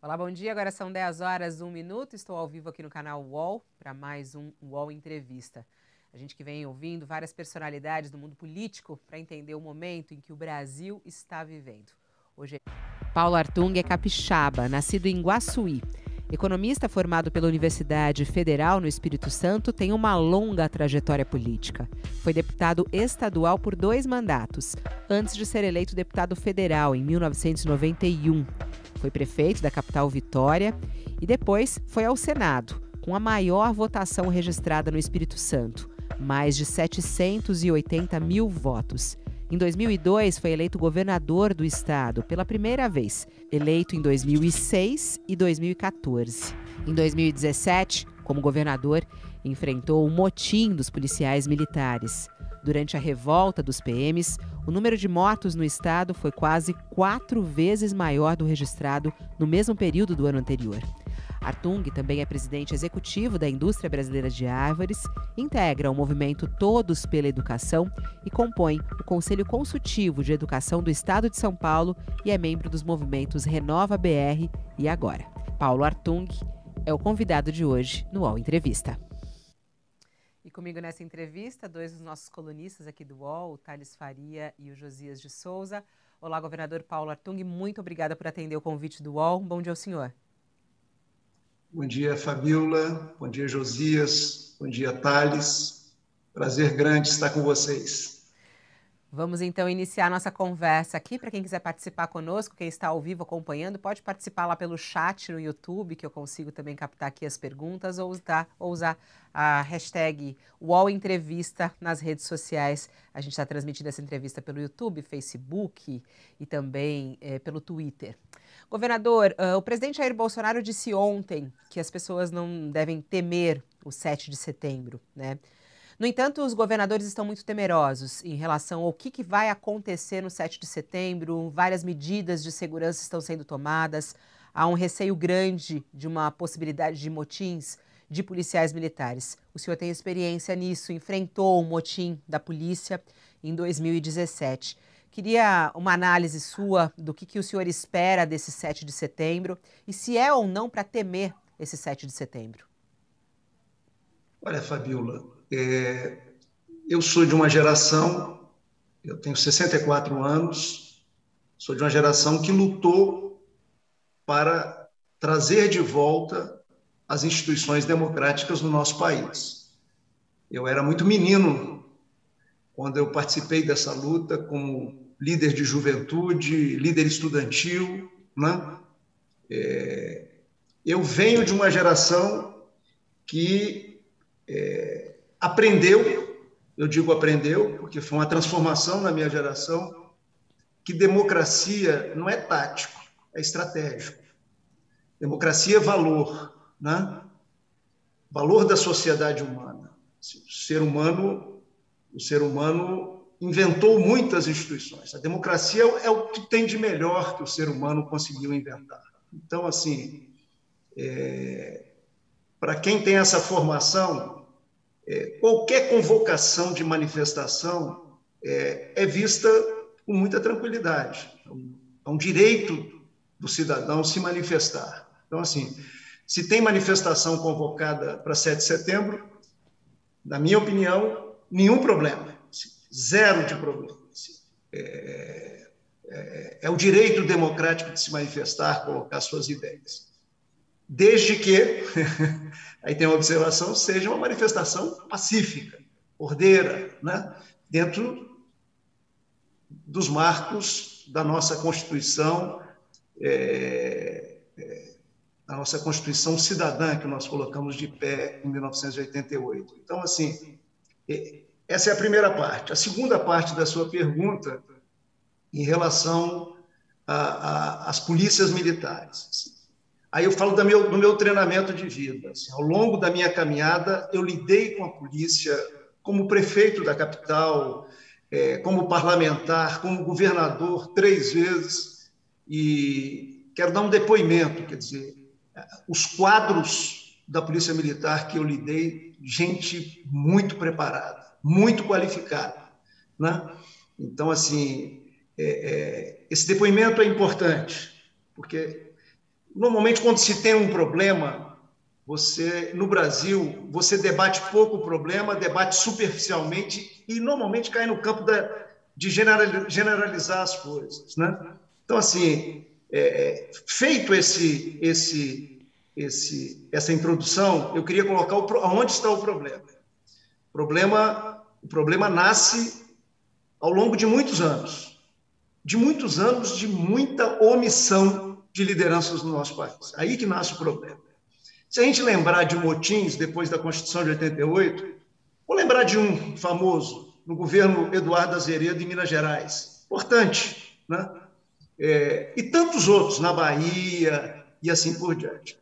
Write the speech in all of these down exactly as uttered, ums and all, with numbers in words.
Olá, bom dia. Agora são dez horas, um minuto. Estou ao vivo aqui no canal U O L para mais um U O L Entrevista. A gente que vem ouvindo várias personalidades do mundo político para entender o momento em que o Brasil está vivendo. Hoje é... Paulo Artung é capixaba, nascido em Guaçuí. Economista formado pela Universidade Federal no Espírito Santo, tem uma longa trajetória política. Foi deputado estadual por dois mandatos, antes de ser eleito deputado federal em mil novecentos e noventa e um. Foi prefeito da capital Vitória e depois foi ao Senado, com a maior votação registrada no Espírito Santo, mais de setecentos e oitenta mil votos. Em dois mil e dois, foi eleito governador do estado pela primeira vez, eleito em dois mil e seis e dois mil e quatorze. Em dois mil e dezessete, como governador, enfrentou o motim dos policiais militares. Durante a revolta dos P Ms, o número de mortos no estado foi quase quatro vezes maior do registrado no mesmo período do ano anterior. Artung também é presidente executivo da Indústria Brasileira de Árvores, integra o movimento Todos pela Educação e compõe o Conselho Consultivo de Educação do Estado de São Paulo e é membro dos movimentos Renova B R e Agora. Paulo Artung é o convidado de hoje no U O L Entrevista. E comigo nessa entrevista, dois dos nossos colunistas aqui do U O L, o Thales Faria e o Josias de Souza. Olá, governador Paulo Artung, muito obrigada por atender o convite do U O L. Bom dia ao senhor. Bom dia, Fabíola. Bom dia, Josias. Bom dia, Thales. Prazer grande estar com vocês. Vamos então iniciar nossa conversa aqui. Para quem quiser participar conosco, quem está ao vivo acompanhando, pode participar lá pelo chat no YouTube, que eu consigo também captar aqui as perguntas, ou usar, ou usar a hashtag U O L Entrevista nas redes sociais. A gente está transmitindo essa entrevista pelo YouTube, Facebook e também é, pelo Twitter. Governador, uh, o presidente Jair Bolsonaro disse ontem que as pessoas não devem temer o sete de setembro, né? No entanto, os governadores estão muito temerosos em relação ao que, que vai acontecer no sete de setembro. Várias medidas de segurança estão sendo tomadas. Há um receio grande de uma possibilidade de motins de policiais militares. O senhor tem experiência nisso, enfrentou o motim da polícia em dois mil e dezessete. Queria uma análise sua do que, que o senhor espera desse sete de setembro e se é ou não para temer esse sete de setembro. Olha, Fabíola, é, eu sou de uma geração, eu tenho sessenta e quatro anos, sou de uma geração que lutou para trazer de volta as instituições democráticas no nosso país. Eu era muito menino quando eu participei dessa luta como líder de juventude, líder estudantil, né? É, eu venho de uma geração que é, aprendeu, eu digo aprendeu, porque foi uma transformação na minha geração, que democracia não é tático, é estratégico. Democracia é valor, né? Valor da sociedade humana. O ser humano, o ser humano inventou muitas instituições. A democracia é o que tem de melhor que o ser humano conseguiu inventar. Então, assim, é, para quem tem essa formação, é, qualquer convocação de manifestação é, é vista com muita tranquilidade. É um direito do cidadão se manifestar. Então, assim, se tem manifestação convocada para sete de setembro, na minha opinião, nenhum problema. Zero de problema. É, é, é o direito democrático de se manifestar, colocar suas ideias. Desde que, aí tem uma observação, seja uma manifestação pacífica, ordeira, né? Dentro dos marcos da nossa Constituição, é, é, da nossa Constituição cidadã, que nós colocamos de pé em mil novecentos e oitenta e oito. Então, assim, é, essa é a primeira parte. A segunda parte da sua pergunta, em relação às polícias militares. Aí eu falo do meu, do meu treinamento de vida. Assim, ao longo da minha caminhada, eu lidei com a polícia como prefeito da capital, é, como parlamentar, como governador, três vezes. E quero dar um depoimento, quer dizer, os quadros da Polícia Militar que eu lidei, gente muito preparada, muito qualificada, né? Então, assim, é, é, esse depoimento é importante, porque normalmente, quando se tem um problema, você, no Brasil, você debate pouco o problema, debate superficialmente e, normalmente, cai no campo da, de generalizar as coisas, né? Então, assim, é, feito esse, esse, esse, essa introdução, eu queria colocar o, onde está o problema. O problema, o problema nasce ao longo de muitos anos, de muitos anos de muita omissão de lideranças no nosso país. Aí que nasce o problema. Se a gente lembrar de motins depois da Constituição de oitenta e oito, vou lembrar de um famoso, no governo Eduardo Azeredo, em Minas Gerais. Importante, né? É, e tantos outros, na Bahia e assim por diante.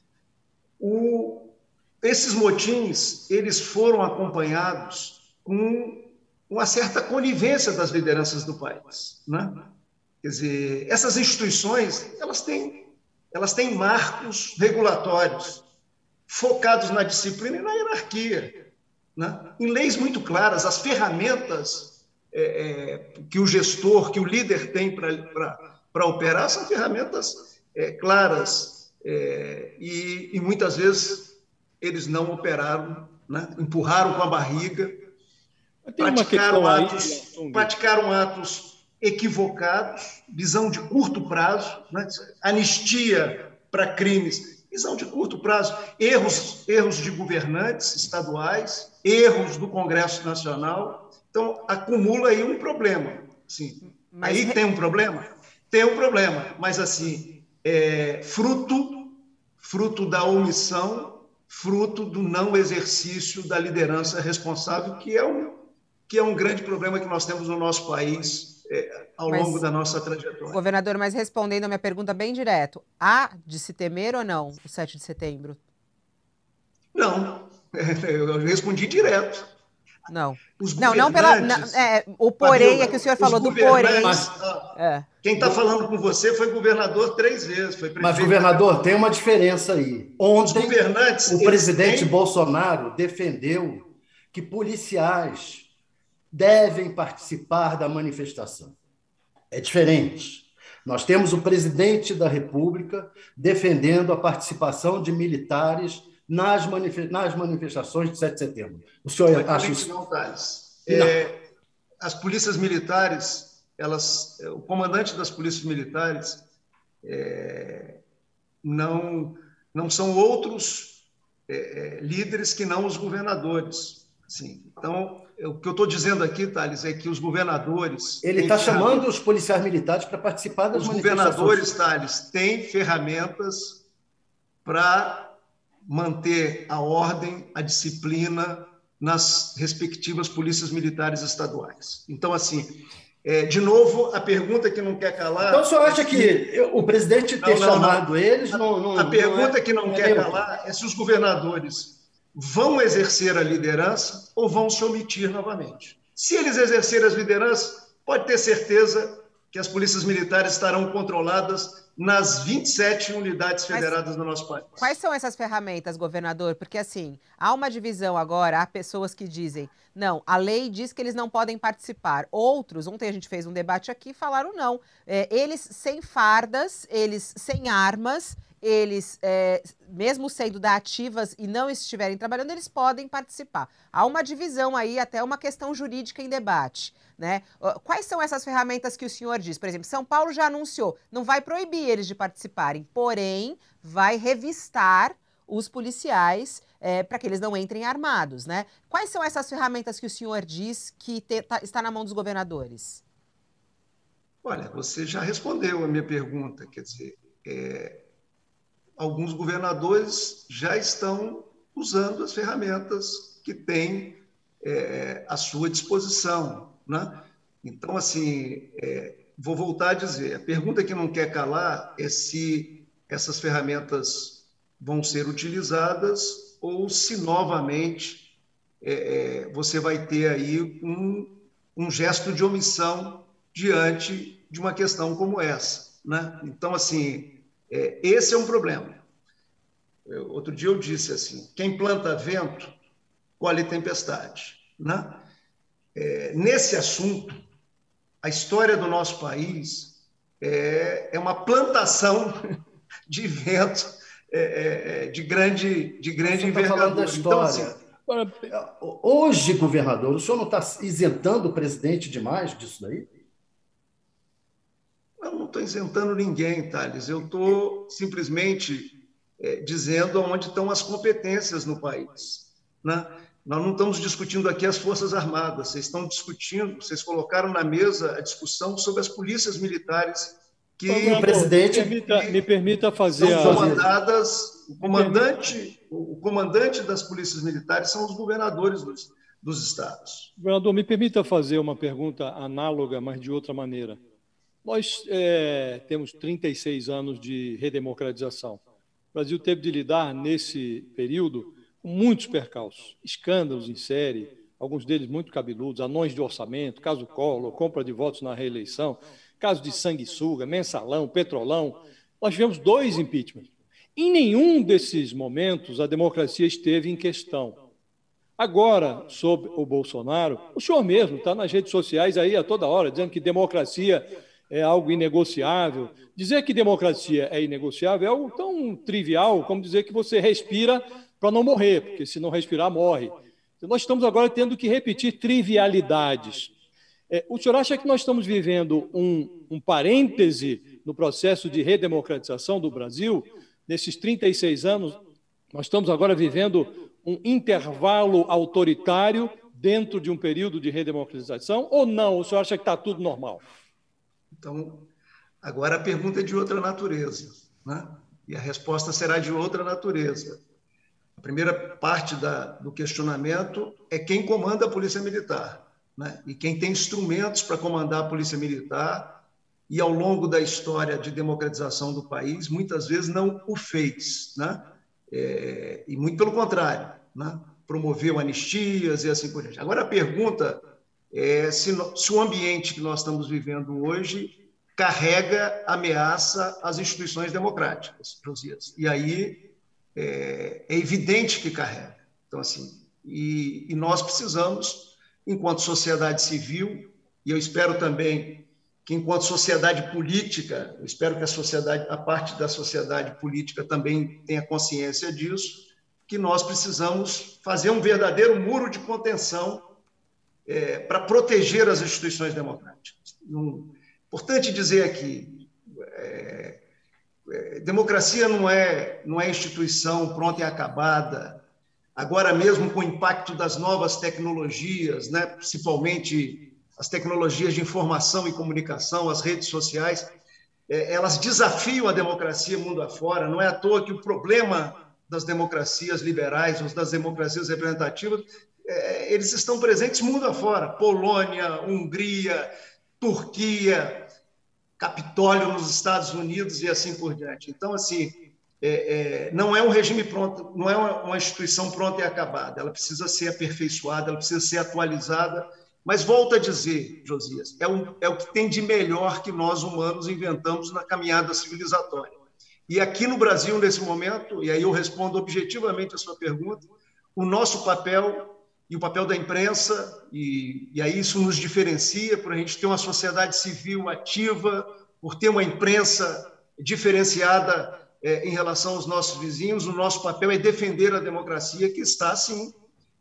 O, esses motins, eles foram acompanhados com uma certa conivência das lideranças do país, né? Quer dizer, essas instituições, elas têm, elas têm marcos regulatórios focados na disciplina e na hierarquia, né? Em leis muito claras, as ferramentas é, é, que o gestor, que o líder tem para operar são ferramentas é, claras é, e, e muitas vezes eles não operaram, né? Empurraram com a barriga, praticaram atos, aí, praticaram atos equivocados, visão de curto prazo, né? Anistia para crimes, visão de curto prazo, erros, erros de governantes estaduais, erros do Congresso Nacional. Então, acumula aí um problema. Assim, mas... Aí tem um problema? Tem um problema, mas assim, é fruto, fruto da omissão, fruto do não exercício da liderança responsável, que é um, que é um grande problema que nós temos no nosso país é, ao mas, longo da nossa trajetória. Governador, mas respondendo a minha pergunta bem direto, há de se temer ou não o sete de setembro? Não, eu respondi direto. Não. Não, não pela. Não, é, o porém Fabiola, é que o senhor falou do porém. Mas, é. Quem está falando com você foi governador três vezes. Foi mas, governador, tem uma diferença aí. Ontem, os governantes, o presidente têm... Bolsonaro defendeu que policiais devem participar da manifestação. É diferente. Nós temos o presidente da República defendendo a participação de militares nas, manif nas manifestações de sete de setembro. O senhor acha isso? Não, Thales. É, as polícias militares, elas, o comandante das polícias militares é, não, não são outros é, líderes que não os governadores. Assim, então, o que eu estou dizendo aqui, Thales, é que os governadores... Ele está chamando os policiais militares para participar das os manifestações. Os governadores, Thales, têm ferramentas para manter a ordem, a disciplina nas respectivas polícias militares estaduais. Então, assim, é, de novo, a pergunta que não quer calar... Então, o senhor acha que o presidente ter não, não, chamado não. eles... não, não A pergunta não é, que não, não quer calar é se os governadores vão exercer a liderança ou vão se omitir novamente. Se eles exercerem as lideranças, pode ter certeza que as polícias militares estarão controladas nas vinte e sete unidades federadas Mas, do nosso país. Quais são essas ferramentas, governador? Porque, assim, há uma divisão agora, há pessoas que dizem, não, a lei diz que eles não podem participar. Outros, ontem a gente fez um debate aqui, falaram não. É, eles sem fardas, eles sem armas, eles, é, mesmo sendo da ativas e não estiverem trabalhando, eles podem participar. Há uma divisão aí, até uma questão jurídica em debate, né? Quais são essas ferramentas que o senhor diz? Por exemplo, São Paulo já anunciou, não vai proibir eles de participarem, porém vai revistar os policiais é, para que eles não entrem armados, né? Quais são essas ferramentas que o senhor diz que te, tá, está na mão dos governadores? Olha, você já respondeu a minha pergunta, quer dizer... É... Alguns governadores já estão usando as ferramentas que têm é, à sua disposição, né? Então, assim, é, vou voltar a dizer, a pergunta que não quer calar é se essas ferramentas vão ser utilizadas ou se novamente é, você vai ter aí um, um gesto de omissão diante de uma questão como essa, né? Então, assim, É, esse é um problema. Eu, outro dia eu disse assim, quem planta vento, colhe tempestade, né? É, nesse assunto, a história do nosso país é, é uma plantação de evento é, é, de grande, de grande envergadura. Está falando da história. Então, assim, hoje, governador, o senhor não está isentando o presidente demais disso daí? Eu não estou isentando ninguém, Thales. Eu estou simplesmente é, dizendo onde estão as competências no país, né? Nós não estamos discutindo aqui as Forças Armadas, vocês estão discutindo, vocês colocaram na mesa a discussão sobre as polícias militares que o presidente me permita, me permita fazer são comandadas, o comandante, o comandante das polícias militares são os governadores dos, dos estados. Governador, me permita fazer uma pergunta análoga, mas de outra maneira. Nós é, temos trinta e seis anos de redemocratização. O Brasil teve de lidar, nesse período, com muitos percalços, escândalos em série, alguns deles muito cabeludos, anões de orçamento, caso Collor, compra de votos na reeleição, caso de sanguessuga, mensalão, petrolão. Nós tivemos dois impeachments. Em nenhum desses momentos a democracia esteve em questão. Agora, sob o Bolsonaro, o senhor mesmo está nas redes sociais aí a toda hora, dizendo que democracia é algo inegociável. Dizer que democracia é inegociável é algo tão trivial como dizer que você respira para não morrer, porque se não respirar, morre. Então, nós estamos agora tendo que repetir trivialidades. É, o senhor acha que nós estamos vivendo um, um parêntese no processo de redemocratização do Brasil? Nesses trinta e seis anos, nós estamos agora vivendo um intervalo autoritário dentro de um período de redemocratização, ou não? O senhor acha que está tudo normal? Então, agora a pergunta é de outra natureza, né? E a resposta será de outra natureza. A primeira parte da, do questionamento é quem comanda a Polícia Militar, né? E quem tem instrumentos para comandar a Polícia Militar e, ao longo da história de democratização do país, muitas vezes não o fez, né? É, e muito pelo contrário, né? Promoveu anistias e assim por diante. Agora, a pergunta é se, no, se o ambiente que nós estamos vivendo hoje carrega ameaça às instituições democráticas, Josias. E aí é, é evidente que carrega. Então, assim, e, e nós precisamos, enquanto sociedade civil, e eu espero também que, enquanto sociedade política, eu espero que a sociedade, a parte da sociedade política também tenha consciência disso, que nós precisamos fazer um verdadeiro muro de contenção é, para proteger as instituições democráticas. Um, importante dizer aqui, é, é, democracia não é, não é instituição pronta e acabada. Agora mesmo, com o impacto das novas tecnologias, né, principalmente as tecnologias de informação e comunicação, as redes sociais, é, elas desafiam a democracia mundo afora. Não é à toa que o problema das democracias liberais, ou das democracias representativas, é, eles estão presentes mundo afora. Polônia, Hungria, Turquia, Capitólio nos Estados Unidos e assim por diante. Então, assim, é, é, não é um regime pronto, não é uma, uma instituição pronta e acabada. Ela precisa ser aperfeiçoada, ela precisa ser atualizada. Mas volto a dizer, Josias, é, um, é o que tem de melhor que nós humanos inventamos na caminhada civilizatória. E aqui no Brasil, nesse momento, e aí eu respondo objetivamente a sua pergunta, o nosso papel e o papel da imprensa, e, e aí isso nos diferencia por a gente ter uma sociedade civil ativa, por ter uma imprensa diferenciada é, em relação aos nossos vizinhos, o nosso papel é defender a democracia, que está, sim,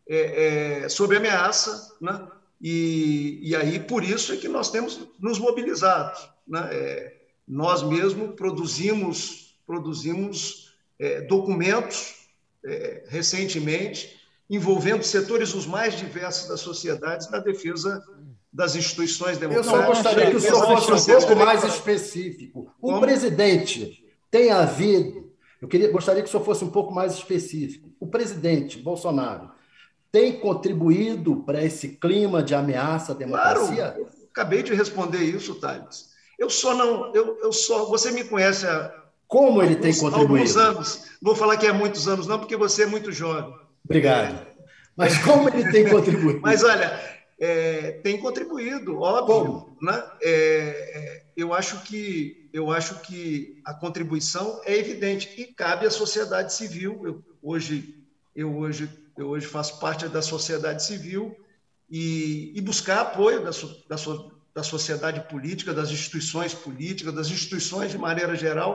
é, é, sob ameaça, né? E, e aí, por isso é que nós temos nos mobilizado, né? É, nós mesmos produzimos, produzimos é, documentos é, recentemente envolvendo setores os mais diversos da sociedade na defesa das instituições democráticas. Eu só gostaria que o senhor fosse um pouco mais específico. O Como? presidente tem havido... Eu queria, gostaria que o senhor fosse um pouco mais específico. O presidente Bolsonaro tem contribuído para esse clima de ameaça à democracia? Claro, eu acabei de responder isso, Thales. Eu só não... Eu, eu só, você me conhece há Como ele alguns, tem contribuído? alguns anos. Não vou falar que é muitos anos, não, porque você é muito jovem. Obrigado. É, Mas como ele tem contribuído? Mas, olha, é, tem contribuído, óbvio. Né? É, é, eu, acho que, eu acho que a contribuição é evidente e cabe à sociedade civil. Eu, hoje, eu, hoje, eu hoje faço parte da sociedade civil e, e buscar apoio da, da, da sociedade política, das instituições políticas, das instituições de maneira geral,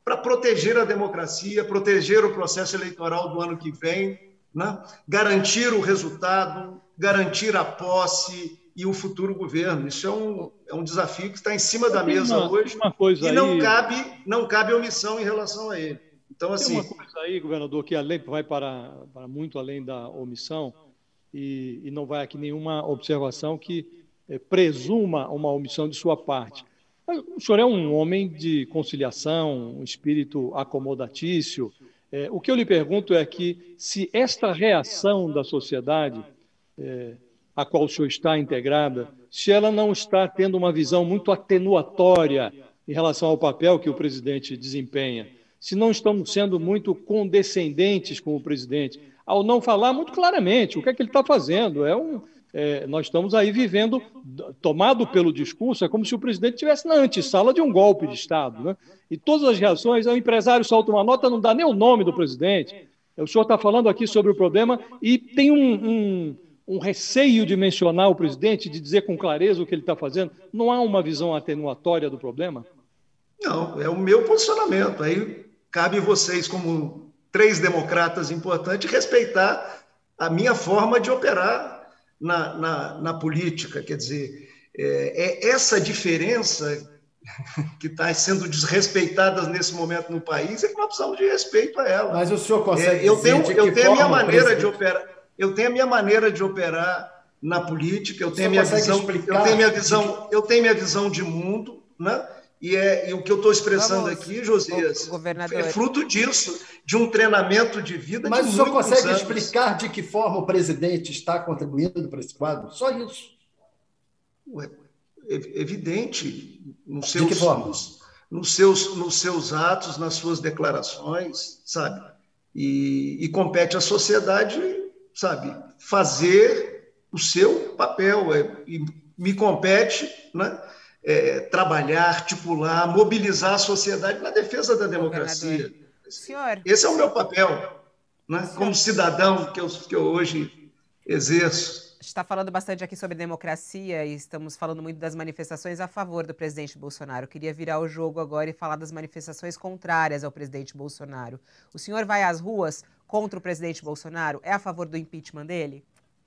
para proteger a democracia, proteger o processo eleitoral do ano que vem, né? Garantir o resultado, garantir a posse e o futuro governo. Isso é um, é um desafio que está em cima da mesa uma, hoje uma coisa e não aí... cabe, não cabe omissão em relação a ele. Então, assim... Tem uma coisa aí, governador, que além, vai para, para muito além da omissão e, e não vai aqui nenhuma observação que é, presuma uma omissão de sua parte. O senhor é um homem de conciliação, um espírito acomodatício. É, o que eu lhe pergunto é que se esta reação da sociedade, é, a qual o senhor está integrada, se ela não está tendo uma visão muito atenuatória em relação ao papel que o presidente desempenha, se não estamos sendo muito condescendentes com o presidente, ao não falar muito claramente o que é que ele está fazendo. É um... É, nós estamos aí vivendo, tomado pelo discurso, é como se o presidente estivesse na antessala de um golpe de Estado, né? E todas as reações, o empresário solta uma nota, não dá nem o nome do presidente. O senhor está falando aqui sobre o problema e tem um, um, um receio de mencionar o presidente, de dizer com clareza o que ele está fazendo. Não há uma visão atenuatória do problema? Não, é o meu posicionamento. Aí cabe vocês, como três democratas importantes, respeitar a minha forma de operar Na, na, na política. Quer dizer, é, é essa diferença que está sendo desrespeitada nesse momento no país, é que nós precisamos de respeito a ela. Mas o senhor consegue é, eu dizer tenho, de que eu tenho a minha forma maneira presidente... de operar, eu tenho a minha maneira de operar na política, eu tenho a minha visão, explicar... eu tenho minha visão, eu tenho minha visão de mundo, né? E, é, e o que eu estou expressando Vamos, aqui, Josias, é fruto disso, de um treinamento de vida. Mas de o senhor consegue anos. explicar de que forma o presidente está contribuindo para esse quadro? Só isso. É evidente, nos seus, de que forma? Nos, nos, seus, nos seus atos, nas suas declarações, sabe? E, e compete à sociedade, sabe, fazer o seu papel. É, e me compete, né? É, trabalhar, articular, mobilizar a sociedade na defesa da democracia. Senhor, Esse é o meu papel, né? Como cidadão que eu, que eu hoje exerço. A gente está falando bastante aqui sobre democracia e estamos falando muito das manifestações a favor do presidente Bolsonaro. Eu queria virar o jogo agora e falar das manifestações contrárias ao presidente Bolsonaro. O senhor vai às ruas contra o presidente Bolsonaro? É a favor do impeachment dele?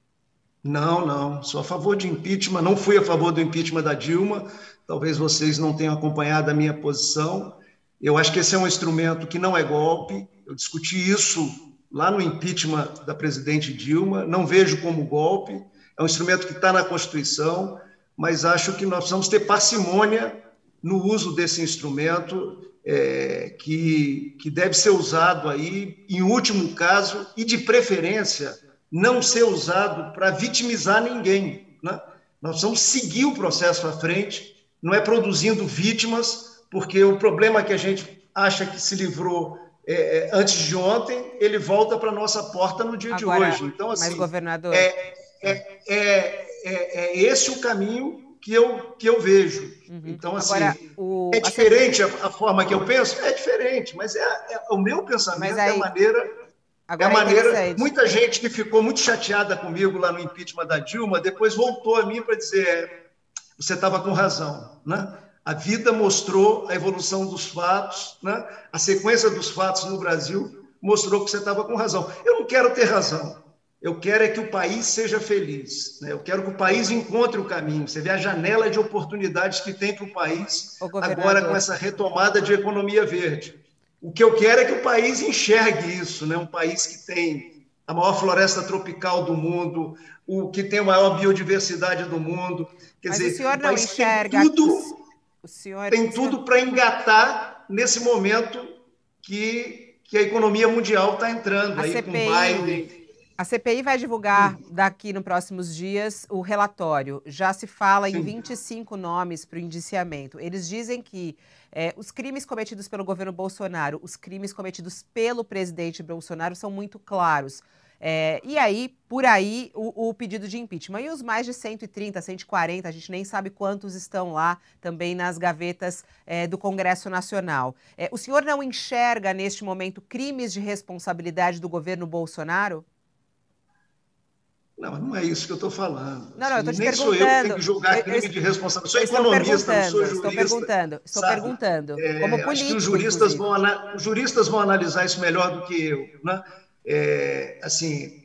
Não, não. Sou a favor de impeachment. Não fui a favor do impeachment da Dilma. Talvez vocês não tenham acompanhado a minha posição. Eu acho que esse é um instrumento que não é golpe. Eu discuti isso lá no impeachment da presidente Dilma. Não vejo como golpe. É um instrumento que está na Constituição, mas acho que nós precisamos ter parcimônia no uso desse instrumento, é, que, que deve ser usado aí, em último caso, e de preferência não ser usado para vitimizar ninguém, né? Nós precisamos seguir o processo à frente, não é produzindo vítimas, porque o problema que a gente acha que se livrou é, antes de ontem, ele volta para a nossa porta no dia Agora, de hoje. Então, assim, mas, governador... é, é, é, é, é esse o caminho que eu, que eu vejo. Uhum. Então, assim, Agora, o... é diferente a, a forma que eu penso? É diferente, mas é, é o meu pensamento, aí... é a maneira... Agora é a maneira, é muita gente que ficou muito chateada comigo lá no impeachment da Dilma, depois voltou a mim para dizer, você estava com razão, né? A vida mostrou a evolução dos fatos, né? A sequência dos fatos no Brasil mostrou que você estava com razão. Eu não quero ter razão, eu quero é que o país seja feliz, né? Eu quero que o país encontre o caminho. Você vê a janela de oportunidades que tem para o país agora com essa retomada de economia verde. O que eu quero é que o país enxergue isso, né? Um país que tem a maior floresta tropical do mundo, o que tem a maior biodiversidade do mundo. Quer Mas dizer, o senhor não enxerga... Tem tudo, o senhor... tem tudo para engatar nesse momento que, que a economia mundial está entrando, a aí C P I, com Biden... A C P I vai divulgar daqui nos próximos dias o relatório. Já se fala Sim. em vinte e cinco nomes para o indiciamento. Eles dizem que é, os crimes cometidos pelo governo Bolsonaro, os crimes cometidos pelo presidente Bolsonaro são muito claros. É, e aí, por aí, o, o pedido de impeachment. E os mais de cento e trinta, cento e quarenta, a gente nem sabe quantos estão lá também nas gavetas é, do Congresso Nacional. É, o senhor não enxerga, neste momento, crimes de responsabilidade do governo Bolsonaro? Não, não é isso que eu estou falando. Não, não, eu estou te Nem perguntando. sou eu que tenho que julgar crime eu, eu, de responsabilidade. Sou economista, não sou jurista. Estou perguntando, estou sabe? perguntando. É, como político, acho que os juristas, vão, os juristas vão analisar isso melhor do que eu. Né? É, assim,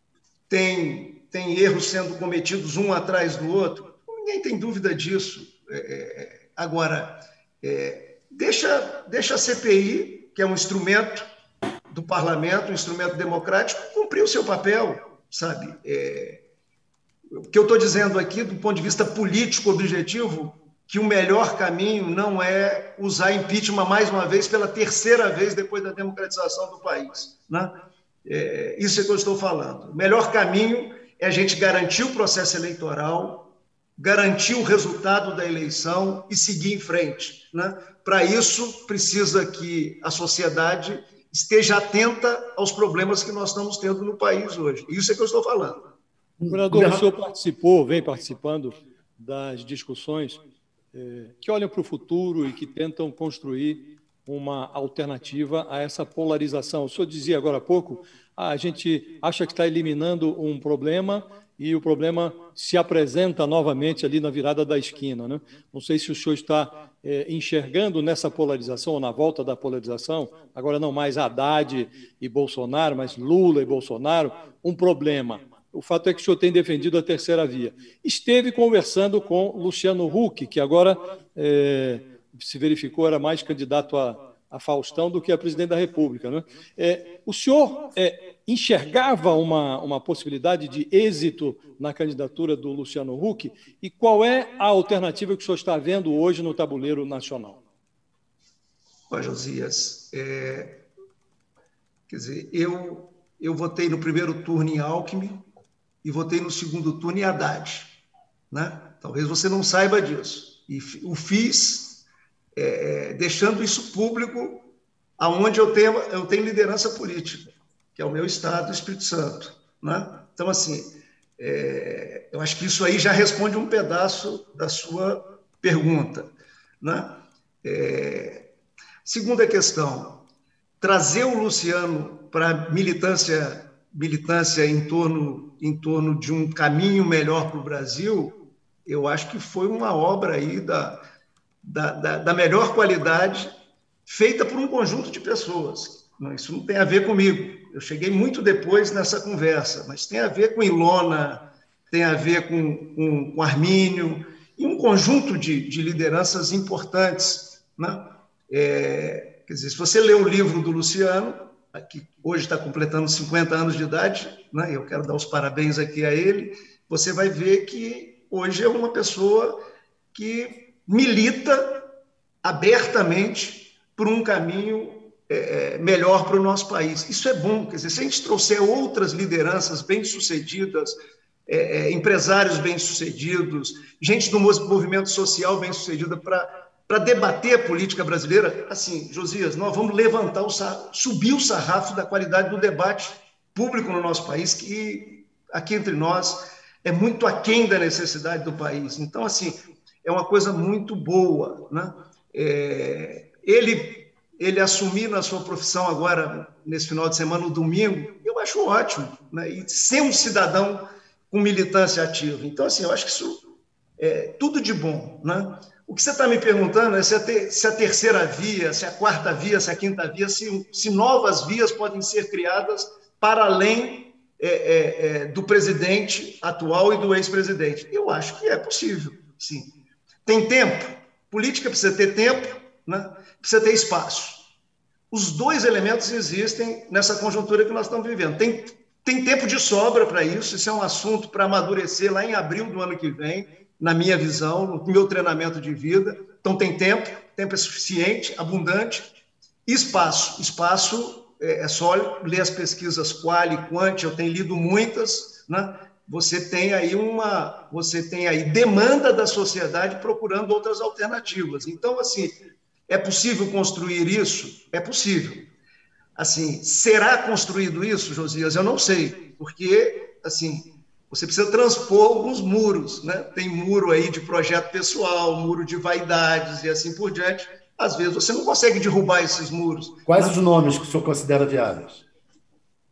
tem, tem erros sendo cometidos um atrás do outro. Ninguém tem dúvida disso. É, agora, é, deixa, deixa a C P I, que é um instrumento do parlamento, um instrumento democrático, cumprir o seu papel. Sabe? É, o que eu estou dizendo aqui, do ponto de vista político objetivo, que o melhor caminho não é usar impeachment mais uma vez, pela terceira vez depois da democratização do país. Né? É, isso é que eu estou falando. O melhor caminho é a gente garantir o processo eleitoral, garantir o resultado da eleição e seguir em frente. Né? Para isso, precisa que a sociedade esteja atenta aos problemas que nós estamos tendo no país hoje. Isso é que eu estou falando. Governador, o senhor participou, vem participando das discussões eh, que olham para o futuro e que tentam construir uma alternativa a essa polarização. O senhor dizia agora há pouco, ah, a gente acha que está eliminando um problema e o problema se apresenta novamente ali na virada da esquina. Né? Não sei se o senhor está é, enxergando nessa polarização, ou na volta da polarização, agora não mais Haddad e Bolsonaro, mas Lula e Bolsonaro, um problema. O fato é que o senhor tem defendido a terceira via. Esteve conversando com Luciano Huck, que agora é, se verificou era mais candidato a a Faustão do que a presidente da República. Né? É, o senhor é, enxergava uma, uma possibilidade de êxito na candidatura do Luciano Huck? E qual é a alternativa que o senhor está vendo hoje no tabuleiro nacional? Ó, Josias, é, quer dizer, eu, eu votei no primeiro turno em Alckmin e votei no segundo turno em Haddad. Né? Talvez você não saiba disso. E o fiz... É, deixando isso público, aonde eu tenho, eu tenho liderança política, que é o meu estado, o Espírito Santo. Né? Então, assim, é, eu acho que isso aí já responde um pedaço da sua pergunta. Né? É, segunda questão, trazer o Luciano para a militância, militância em torno, em torno de um caminho melhor para o Brasil, eu acho que foi uma obra aí da... Da, da, da melhor qualidade, feita por um conjunto de pessoas. Isso não tem a ver comigo. Eu cheguei muito depois nessa conversa, mas tem a ver com Ilona, tem a ver com, com, com Armínio, e um conjunto de, de lideranças importantes. Né? É, quer dizer, se você lê o livro do Luciano, que hoje está completando cinquenta anos de idade, né? Eu quero dar os parabéns aqui a ele, você vai ver que hoje é uma pessoa que milita abertamente por um caminho é, melhor para o nosso país. Isso é bom, quer dizer, se a gente trouxer outras lideranças bem-sucedidas, é, é, empresários bem-sucedidos, gente do movimento social bem-sucedida para debater a política brasileira, assim, Josias, nós vamos levantar, o sarrafo, subir o sarrafo da qualidade do debate público no nosso país, que aqui entre nós é muito aquém da necessidade do país. Então, assim, é uma coisa muito boa. Né? É, ele, ele assumir na sua profissão agora, nesse final de semana, no domingo, eu acho ótimo. Né? E ser um cidadão com militância ativa. Então, assim, eu acho que isso é tudo de bom. Né? O que você está me perguntando é se a, te, se a terceira via, se a quarta via, se a quinta via, se, se novas vias podem ser criadas para além é, é, é, do presidente atual e do ex-presidente. Eu acho que é possível, sim. Tem tempo? Política precisa ter tempo, né? Precisa ter espaço. Os dois elementos existem nessa conjuntura que nós estamos vivendo. Tem, tem tempo de sobra para isso, isso é um assunto para amadurecer lá em abril do ano que vem, na minha visão, no meu treinamento de vida. Então tem tempo, tempo é suficiente, abundante. Espaço, espaço é, é só ler as pesquisas Quali, Quant, eu tenho lido muitas, né? Você tem aí uma, você tem aí demanda da sociedade procurando outras alternativas. Então, assim, é possível construir isso? É possível. Assim, será construído isso, Josias? Eu não sei, porque, assim, você precisa transpor alguns muros, né? Tem muro aí de projeto pessoal, muro de vaidades e assim por diante. Às vezes você não consegue derrubar esses muros. Quais os nomes que o senhor considera viáveis?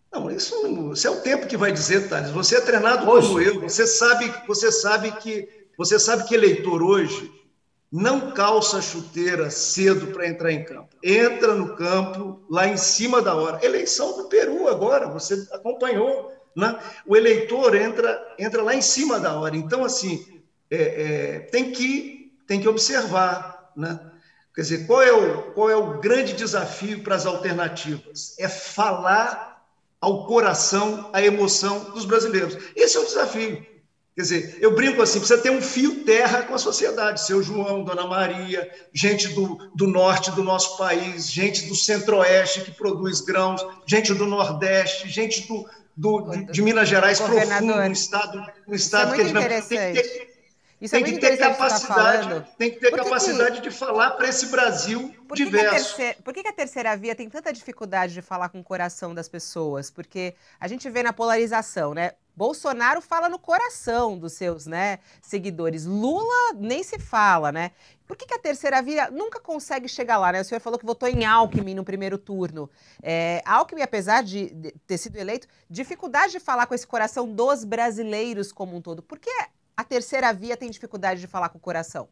Não, isso, isso é o tempo que vai dizer, Thales. Você é treinado Hoje. como eu. Você sabe, você sabe que você sabe que eleitor hoje não calça chuteira cedo para entrar em campo. Entra no campo lá em cima da hora. Eleição do Peru agora, você acompanhou, né? O eleitor entra, entra lá em cima da hora. Então, assim, é, é, tem, que, tem que observar, né? Quer dizer, qual é, o, qual é o grande desafio para as alternativas? É falar ao coração, à emoção dos brasileiros. Esse é o desafio. Quer dizer, eu brinco assim, precisa ter um fio terra com a sociedade, seu João, Dona Maria, gente do, do norte do nosso país, gente do centro-oeste que produz grãos, gente do nordeste, gente do, do, de, de Minas Gerais profundo, um estado, um estado Isso é que muito a gente tem que ter, Isso tem é muito que ter interessante capacidade, você tá falando. tem que ter Por que capacidade que... de falar para esse Brasil Por que diverso. Que a terceira, por que, que a terceira via tem tanta dificuldade de falar com o coração das pessoas? Porque a gente vê na polarização, né? Bolsonaro fala no coração dos seus, né, seguidores. Lula nem se fala, né? Por que, que a terceira via nunca consegue chegar lá, né? O senhor falou que votou em Alckmin no primeiro turno. É, Alckmin, apesar de, de ter sido eleito, dificuldade de falar com esse coração dos brasileiros como um todo. Por que a terceira via tem dificuldade de falar com o coração?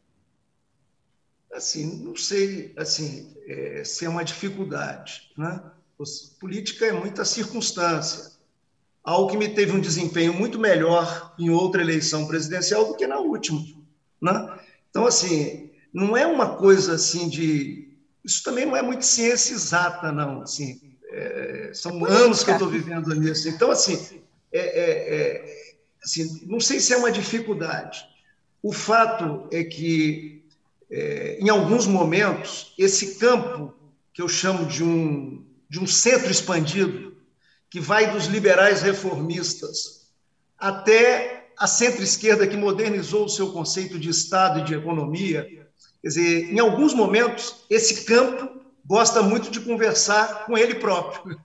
Assim, não sei assim, é, se é uma dificuldade, né? Política é muita circunstância. Alckmin teve um desempenho muito melhor em outra eleição presidencial do que na última, né? Então, assim, não é uma coisa assim de... Isso também não é muito ciência exata, não. Assim, é, são é anos que eu estou vivendo nisso. Então, assim, é, é, é, assim, não sei se é uma dificuldade. O fato é que, é, em alguns momentos, esse campo que eu chamo de um, de um centro expandido, que vai dos liberais reformistas até a centro-esquerda que modernizou o seu conceito de Estado e de economia. Quer dizer, em alguns momentos, esse campo gosta muito de conversar com ele próprio.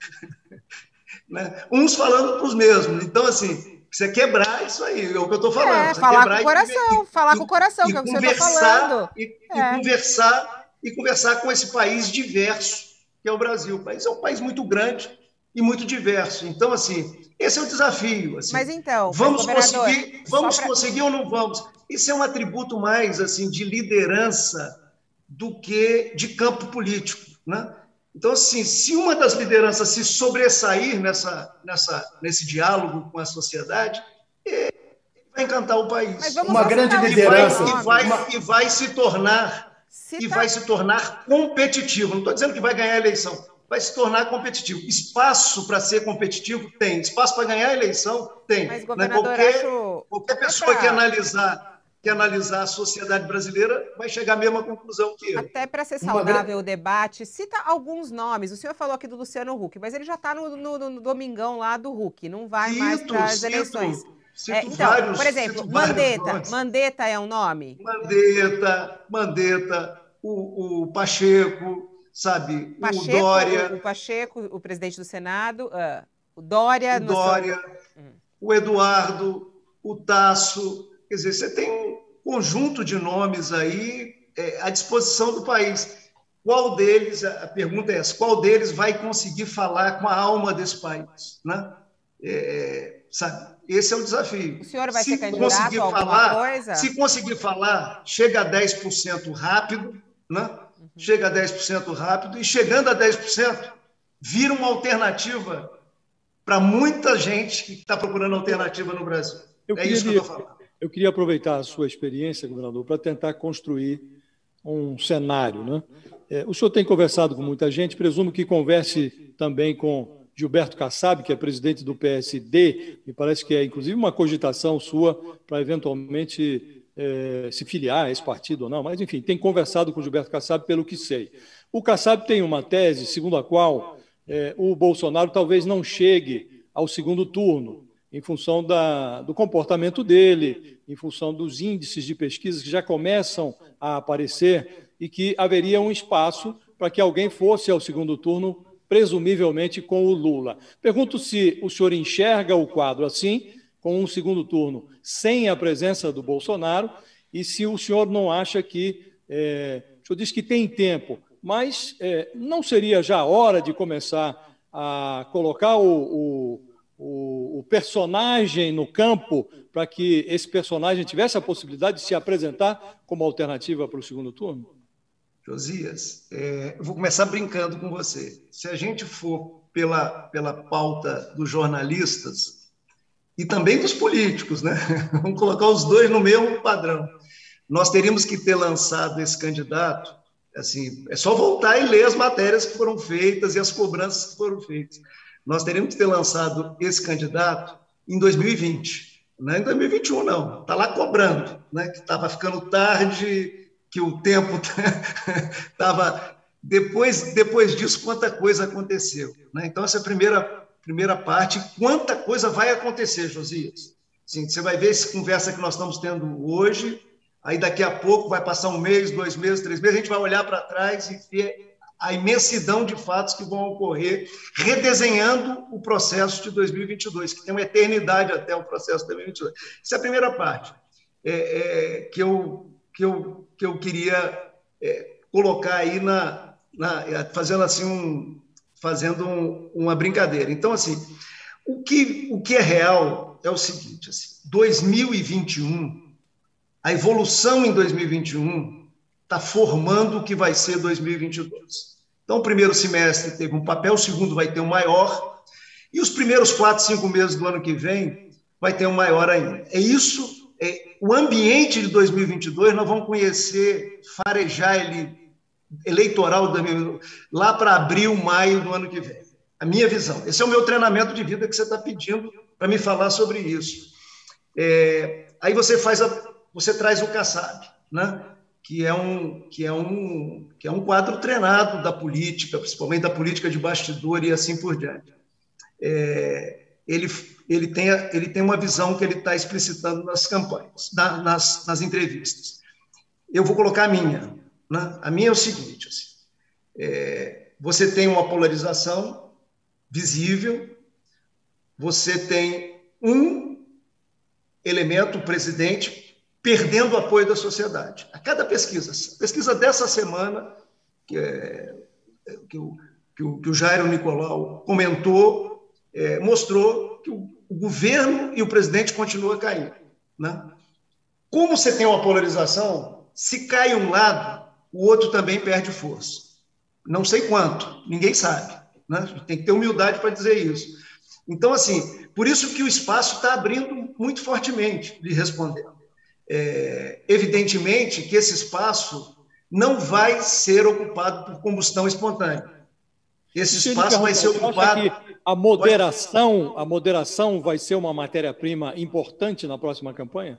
Né? Uns falando para os mesmos. Então, assim, precisa quebrar isso aí, é o que eu estou falando. É, falar com o e, coração, falar e, com o coração, e que é o que você está falando. E, é. e, conversar, e conversar com esse país diverso, que é o Brasil. O país é um país muito grande e muito diverso. Então, assim, esse é o desafio. Assim. Mas então, vamos mas, conseguir, vamos pra... conseguir ou não vamos? Isso é um atributo mais assim de liderança do que de campo político, né? Então, assim, se uma das lideranças se sobressair nessa, nessa, nesse diálogo com a sociedade, ele vai encantar o país. Uma grande liderança. E vai, e vai, e vai se tornar, Cita... e vai se tornar competitivo. Não estou dizendo que vai ganhar a eleição. Vai se tornar competitivo. Espaço para ser competitivo tem. Espaço para ganhar a eleição tem. Mas, né? governador, Qualquer, acho... qualquer pessoa pra... que analisar, que analisar a sociedade brasileira vai chegar à mesma conclusão que eu. Até para ser saudável o debate, cita alguns nomes. O senhor falou aqui do Luciano Huck, mas ele já está no, no, no domingão lá do Huck, não vai cito, mais para as eleições. Cito é, então, vários, por exemplo, Mandetta. Mandetta é um nome? Mandetta, Mandetta, o, o Pacheco, sabe, Pacheco, o Dória. O, o Pacheco, o presidente do Senado, uh, o Dória. O Dória, hum. o Eduardo, o Tasso. Quer dizer, você tem um conjunto de nomes aí é, à disposição do país. Qual deles, a pergunta é essa, qual deles vai conseguir falar com a alma desse país? Né? É, sabe, esse é o desafio. O senhor vai se ser candidato a alguma falar, coisa? Se conseguir falar, chega a dez por cento rápido, né? Uhum. Chega a dez por cento rápido, e chegando a dez por cento, vira uma alternativa para muita gente que está procurando alternativa no Brasil. Eu é queria, isso que eu estou falando. Eu queria aproveitar a sua experiência, governador, para tentar construir um cenário. Né? É, o senhor tem conversado com muita gente, presumo que converse também com Gilberto Kassab, que é presidente do P S D, me parece que é, inclusive, uma cogitação sua para, eventualmente, é, se filiar a esse partido ou não, mas, enfim, tem conversado com o Gilberto Kassab, pelo que sei. O Kassab tem uma tese, segundo a qual é, o Bolsonaro talvez não chegue ao segundo turno, em função da, do comportamento dele, em função dos índices de pesquisa que já começam a aparecer e que haveria um espaço para que alguém fosse ao segundo turno, presumivelmente com o Lula. Pergunto se o senhor enxerga o quadro assim, com um segundo turno sem a presença do Bolsonaro, e se o senhor não acha que, é, o senhor diz que tem tempo, mas é, não seria já a hora de começar a colocar o, o, o personagem no campo para que esse personagem tivesse a possibilidade de se apresentar como alternativa para o segundo turno? Josias, é, eu vou começar brincando com você. Se a gente for pela, pela pauta dos jornalistas e também dos políticos, né? Vamos colocar os dois no mesmo padrão. Nós teríamos que ter lançado esse candidato, assim, é só voltar e ler as matérias que foram feitas e as cobranças que foram feitas. Nós teríamos que ter lançado esse candidato em dois mil e vinte, não é em dois mil e vinte e um, não. Está lá cobrando, né? Que estava ficando tarde, que o tempo estava... Depois, depois disso, quanta coisa aconteceu, né? Então, essa é a primeira, primeira parte. Quanta coisa vai acontecer, Josias? Sim, você vai ver essa conversa que nós estamos tendo hoje, aí daqui a pouco vai passar um mês, dois meses, três meses, a gente vai olhar para trás e ver a imensidão de fatos que vão ocorrer, redesenhando o processo de dois mil e vinte e dois, que tem uma eternidade até o processo de dois mil e vinte e dois. Essa é a primeira parte é, é, que, eu, que, eu, que eu queria é, colocar aí, na, na, fazendo, assim um, fazendo um, uma brincadeira. Então, assim, o que, o que é real é o seguinte, assim, dois mil e vinte e um, a evolução em dois mil e vinte e um está formando o que vai ser dois mil e vinte e dois. Então, o primeiro semestre teve um papel, o segundo vai ter um maior, e os primeiros quatro, cinco meses do ano que vem vai ter um maior ainda. É isso, é, o ambiente de dois mil e vinte e dois, nós vamos conhecer, farejar ele, eleitoral lá para abril, maio do ano que vem. A minha visão. Esse é o meu treinamento de vida que você está pedindo para me falar sobre isso. É, aí você faz a, você traz o Kassab, né? que, é um, que, é um, que é um quadro treinado da política, principalmente da política de bastidor e assim por diante. É, ele, ele, tem, ele tem uma visão que ele está explicitando nas campanhas, na, nas, nas entrevistas. Eu vou colocar a minha. Né? A minha é o seguinte, assim, é, você tem uma polarização visível, você tem um elemento, o presidente, perdendo o apoio da sociedade. A cada pesquisa, a pesquisa dessa semana, que, é, que, o, que, o, que o Jairo Nicolau comentou, é, mostrou que o, o governo e o presidente continuam a cair. Né? Como você tem uma polarização, se cai um lado, o outro também perde força. Não sei quanto, ninguém sabe. Né? Tem que ter humildade para dizer isso. Então, assim, por isso que o espaço está abrindo muito fortemente, lhe respondendo. É, evidentemente que esse espaço não vai ser ocupado por combustão espontânea. Esse espaço vai ser ocupado... Que a moderação, a moderação vai ser uma matéria-prima importante na próxima campanha?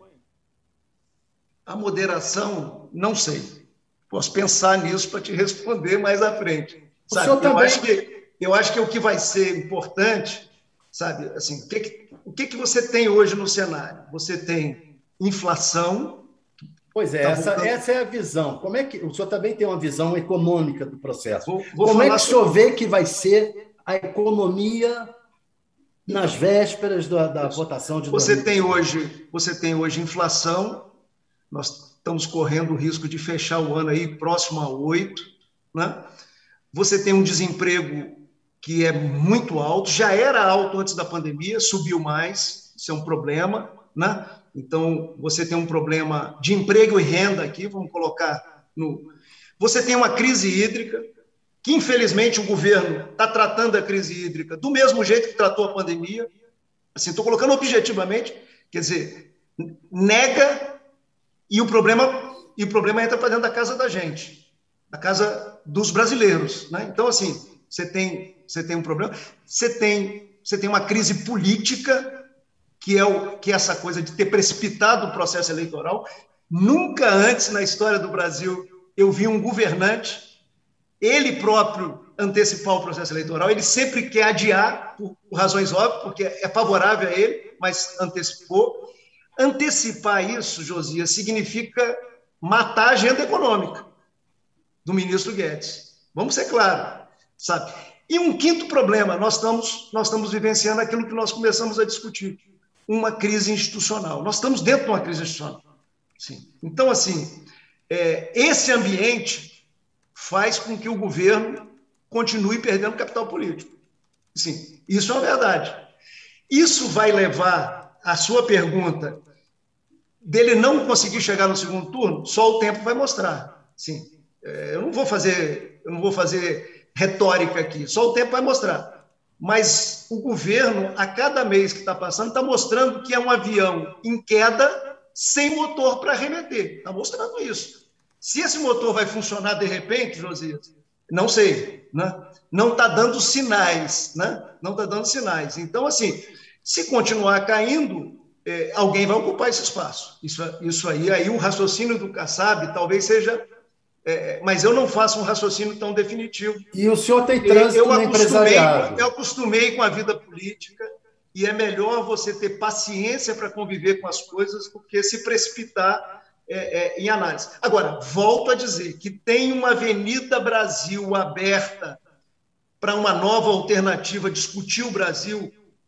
A moderação, não sei. Posso pensar nisso para te responder mais à frente. Sabe? Eu, também... acho que, eu acho que o que vai ser importante, sabe, assim, o que, que, o que, que você tem hoje no cenário? Você tem inflação. Pois é, tá essa, voltando... essa é a visão. Como é que o senhor também tem uma visão econômica do processo? Vou, vou Como é que o senhor sobre... vê que vai ser a economia nas vésperas da, da votação de você tem hoje Você tem hoje inflação, nós estamos correndo o risco de fechar o ano aí próximo a oito, né? Você tem um desemprego que é muito alto, já era alto antes da pandemia, subiu mais, isso é um problema, né? Então, você tem um problema de emprego e renda aqui, vamos colocar no... Você tem uma crise hídrica, que infelizmente o governo está tratando a crise hídrica do mesmo jeito que tratou a pandemia, assim, estou colocando objetivamente, quer dizer, nega, e o problema, e o problema entra para dentro da casa da gente, da casa dos brasileiros, né? Então, assim, você tem, você tem um problema, você tem, você tem uma crise política, que é, o, que é essa coisa de ter precipitado o processo eleitoral. Nunca antes na história do Brasil eu vi um governante, ele próprio, antecipar o processo eleitoral. Ele sempre quer adiar, por, por razões óbvias, porque é favorável a ele, mas antecipou. Antecipar isso, Josias, significa matar a agenda econômica do ministro Guedes. Vamos ser claros, sabe? E um quinto problema, nós estamos, nós estamos vivenciando aquilo que nós começamos a discutir, uma crise institucional. Nós estamos dentro de uma crise institucional. Sim. Então, assim, é, esse ambiente faz com que o governo continue perdendo capital político. Sim, isso é uma verdade. Isso vai levar a sua pergunta dele não conseguir chegar no segundo turno, só o tempo vai mostrar. Sim, eu não vou fazer, eu não vou fazer retórica aqui, só o tempo vai mostrar. Mas o governo, a cada mês que está passando, está mostrando que é um avião em queda sem motor para arremeter. Está mostrando isso. Se esse motor vai funcionar de repente, Josias, não sei, né? Não está dando sinais, né? Não está dando sinais. Então, assim, se continuar caindo, é, alguém vai ocupar esse espaço. Isso, isso aí, aí o raciocínio do Kassab talvez seja... É, mas eu não faço um raciocínio tão definitivo. E o senhor tem trânsito eu no empresariado? Eu acostumei com a vida política e é melhor você ter paciência para conviver com as coisas do que se precipitar é, é, em análise. Agora, volto a dizer que tem uma Avenida Brasil aberta para uma nova alternativa, discutir o Brasil,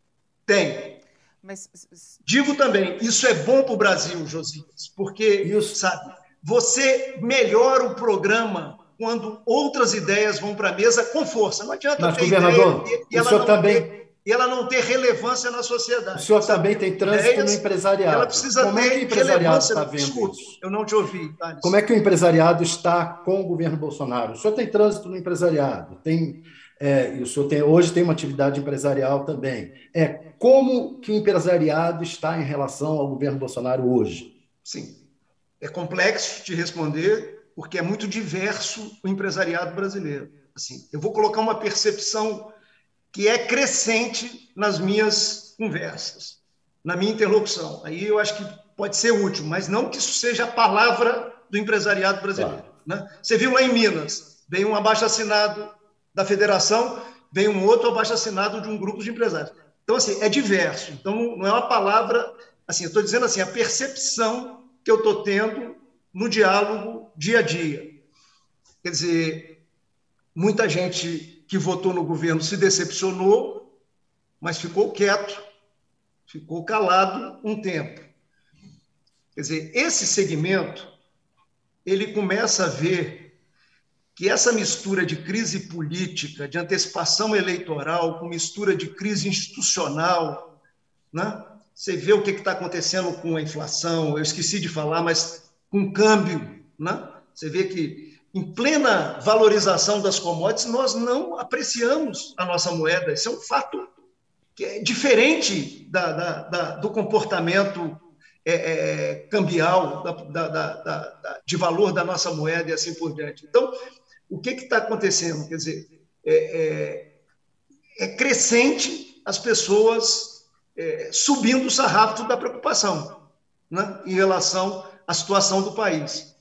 tem. Mas... Digo também, isso é bom para o Brasil, Josias, porque, isso. sabe... Você melhora o programa quando outras ideias vão para a mesa com força. Não adianta Mas, ter governador, ideia e, e, ela não também... ter, e ela não ter relevância na sociedade. O senhor também tem trânsito ideias, no empresariado. Ela precisa Como ter é que o empresariado relevância. está vendo Desculpe, isso? Eu não te ouvi, Thales. Como é que o empresariado está com o governo Bolsonaro? O senhor tem trânsito no empresariado, tem... É, e o senhor tem, hoje tem uma atividade empresarial também. É, como que o empresariado está em relação ao governo Bolsonaro hoje? Sim. É complexo de responder, porque é muito diverso o empresariado brasileiro. Assim, eu vou colocar uma percepção que é crescente nas minhas conversas, na minha interlocução. Aí eu acho que pode ser útil, mas não que isso seja a palavra do empresariado brasileiro. Claro. Né? Você viu lá em Minas, veio um abaixo-assinado da federação, veio um outro abaixo-assinado de um grupo de empresários. Então, assim, é diverso. Então, não é uma palavra... Assim, eu estou dizendo assim, a percepção que eu estou tendo no diálogo dia a dia. Quer dizer, muita gente que votou no governo se decepcionou, mas ficou quieto, ficou calado um tempo. Quer dizer, esse segmento, ele começa a ver que essa mistura de crise política, de antecipação eleitoral, com mistura de crise institucional, né? Você vê o que está acontecendo com a inflação, eu esqueci de falar, mas com o câmbio, né? Você vê que, em plena valorização das commodities, nós não apreciamos a nossa moeda. Isso é um fato que é diferente da, da, da, do comportamento é, é, cambial, da, da, da, da, de valor da nossa moeda e assim por diante. Então, o que está acontecendo? Quer dizer, é, é, é crescente as pessoas... É, subindo o sarrafo da preocupação, né, em relação à situação do país.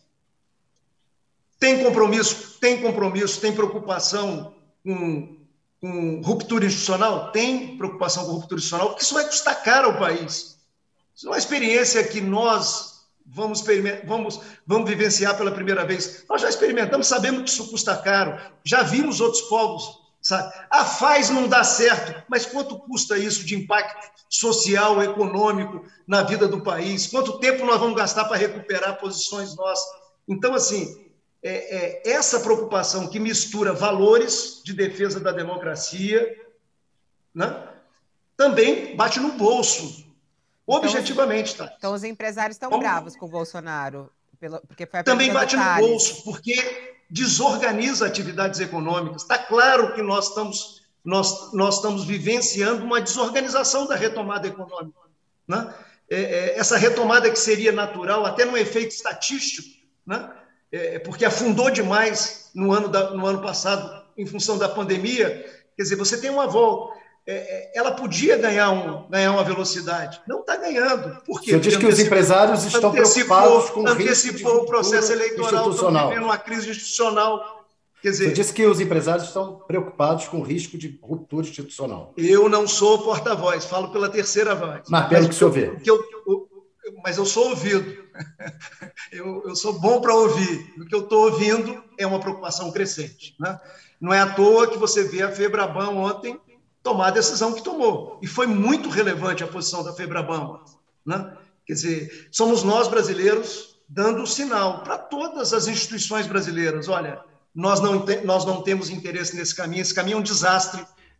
Tem compromisso? Tem compromisso, tem preocupação com, com ruptura institucional? Tem preocupação com ruptura institucional, porque isso vai custar caro ao país. Isso não é uma experiência que nós vamos, vamos, vamos vivenciar pela primeira vez. Nós já experimentamos, sabemos que isso custa caro, já vimos outros povos. Sabe? A Faz não dá certo, mas quanto custa isso de impacto social, econômico na vida do país? Quanto tempo nós vamos gastar para recuperar posições nossas? Então, assim, é, é essa preocupação que mistura valores de defesa da democracia, né, também bate no bolso, objetivamente. Então, tá? Então os empresários estão Como? bravos com o Bolsonaro. Pelo, porque foi a também bate no Thales. bolso, porque desorganiza atividades econômicas. Está claro que nós estamos, nós, nós estamos vivenciando uma desorganização da retomada econômica. Né? É, é, essa retomada que seria natural, até no efeito estatístico, né? É, porque afundou demais no ano, da, no ano passado, em função da pandemia. Quer dizer, você tem uma volta. É, ela podia ganhar, um, ganhar uma velocidade. Não está ganhando. Por quê? Você diz que os empresários estão preocupados com o risco antecipou o processo eleitoral, estão vivendo uma crise institucional. Quer dizer, Você disse que os empresários estão preocupados com o risco de ruptura institucional. Eu não sou porta-voz, falo pela terceira voz. Mas pelo que o senhor vê. Que eu, eu, eu, mas eu sou ouvido. Eu, eu sou bom para ouvir. O que eu estou ouvindo é uma preocupação crescente. Né? Não é à toa que você vê a Febraban ontem tomar a decisão que tomou. E foi muito relevante a posição da Febraban. Né? Quer dizer, somos nós brasileiros dando o sinal para todas as instituições brasileiras. Olha, nós não, nós não temos interesse nesse caminho, esse caminho é um desastre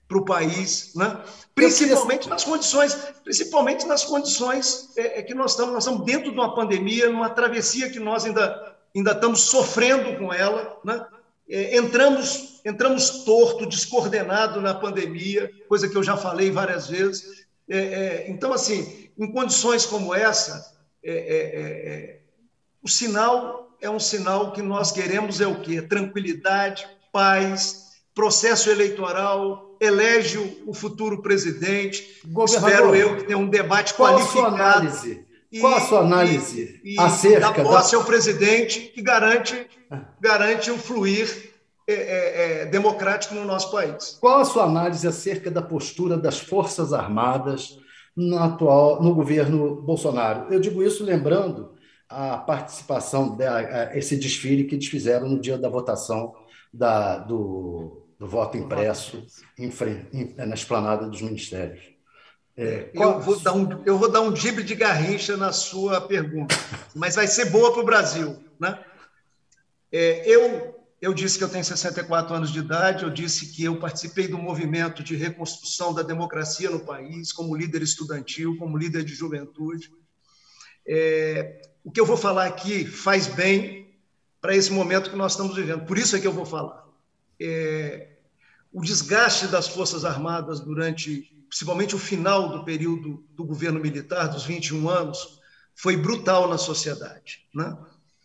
para o país, né? Principalmente nas condições, principalmente nas condições é, é que nós estamos, nós estamos dentro de uma pandemia, numa travessia que nós ainda, ainda estamos sofrendo com ela, né? É, entramos, entramos torto, descoordenado na pandemia, coisa que eu já falei várias vezes. É, é, então, assim, em condições como essa, é, é, é, o sinal é um sinal que nós queremos é o quê? Tranquilidade, paz, processo eleitoral, elege o futuro presidente. Espero eu que tenha um debate qual qualificado. A sua análise? E, qual a sua análise e, acerca da posse da... ao presidente que garante, garante o fluir é, é, é, democrático no nosso país? Qual a sua análise acerca da postura das Forças Armadas no, atual, no governo Bolsonaro? Eu digo isso lembrando a participação, de, a, esse desfile que eles fizeram no dia da votação da, do, do voto impresso em frente, em, na esplanada dos ministérios. É, eu, vou dar um, eu vou dar um drible de Garrincha na sua pergunta, mas vai ser boa para o Brasil, né? É, eu, eu disse que eu tenho sessenta e quatro anos de idade, eu disse que eu participei do movimento de reconstrução da democracia no país, como líder estudantil, como líder de juventude. É, o que eu vou falar aqui faz bem para esse momento que nós estamos vivendo, por isso é que eu vou falar. É, o desgaste das Forças Armadas durante, principalmente o final do período do governo militar, dos vinte e um anos, foi brutal na sociedade, né?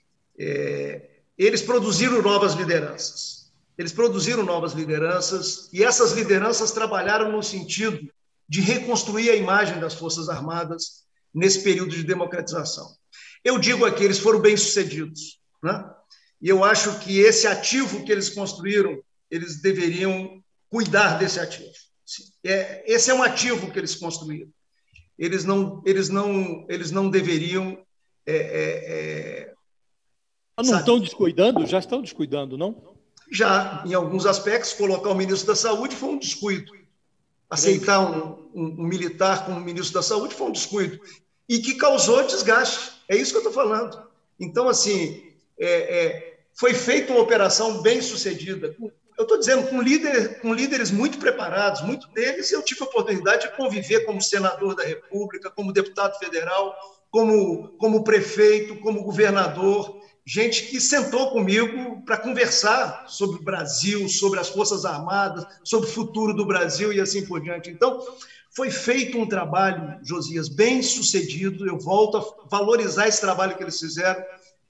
É, eles produziram novas lideranças, eles produziram novas lideranças e essas lideranças trabalharam no sentido de reconstruir a imagem das Forças Armadas nesse período de democratização. Eu digo aqui, eles foram bem-sucedidos, né? E eu acho que esse ativo que eles construíram, eles deveriam cuidar desse ativo. É, esse é um ativo que eles construíram. Eles não, eles não, eles não deveriam... É, é, é, não sabe? Estão descuidando? Já estão descuidando, não? Já, em alguns aspectos, colocar o ministro da Saúde foi um descuido. Aceitar um, um, um militar como ministro da Saúde foi um descuido. E que causou desgaste. É isso que eu estou falando. Então, assim, é, é, foi feita uma operação bem sucedida. Eu estou dizendo, com, líder, com líderes muito preparados, muito deles, eu tive a oportunidade de conviver como senador da República, como deputado federal, como, como prefeito, como governador, gente que sentou comigo para conversar sobre o Brasil, sobre as Forças Armadas, sobre o futuro do Brasil e assim por diante. Então, foi feito um trabalho, Josias, bem sucedido, eu volto a valorizar esse trabalho que eles fizeram,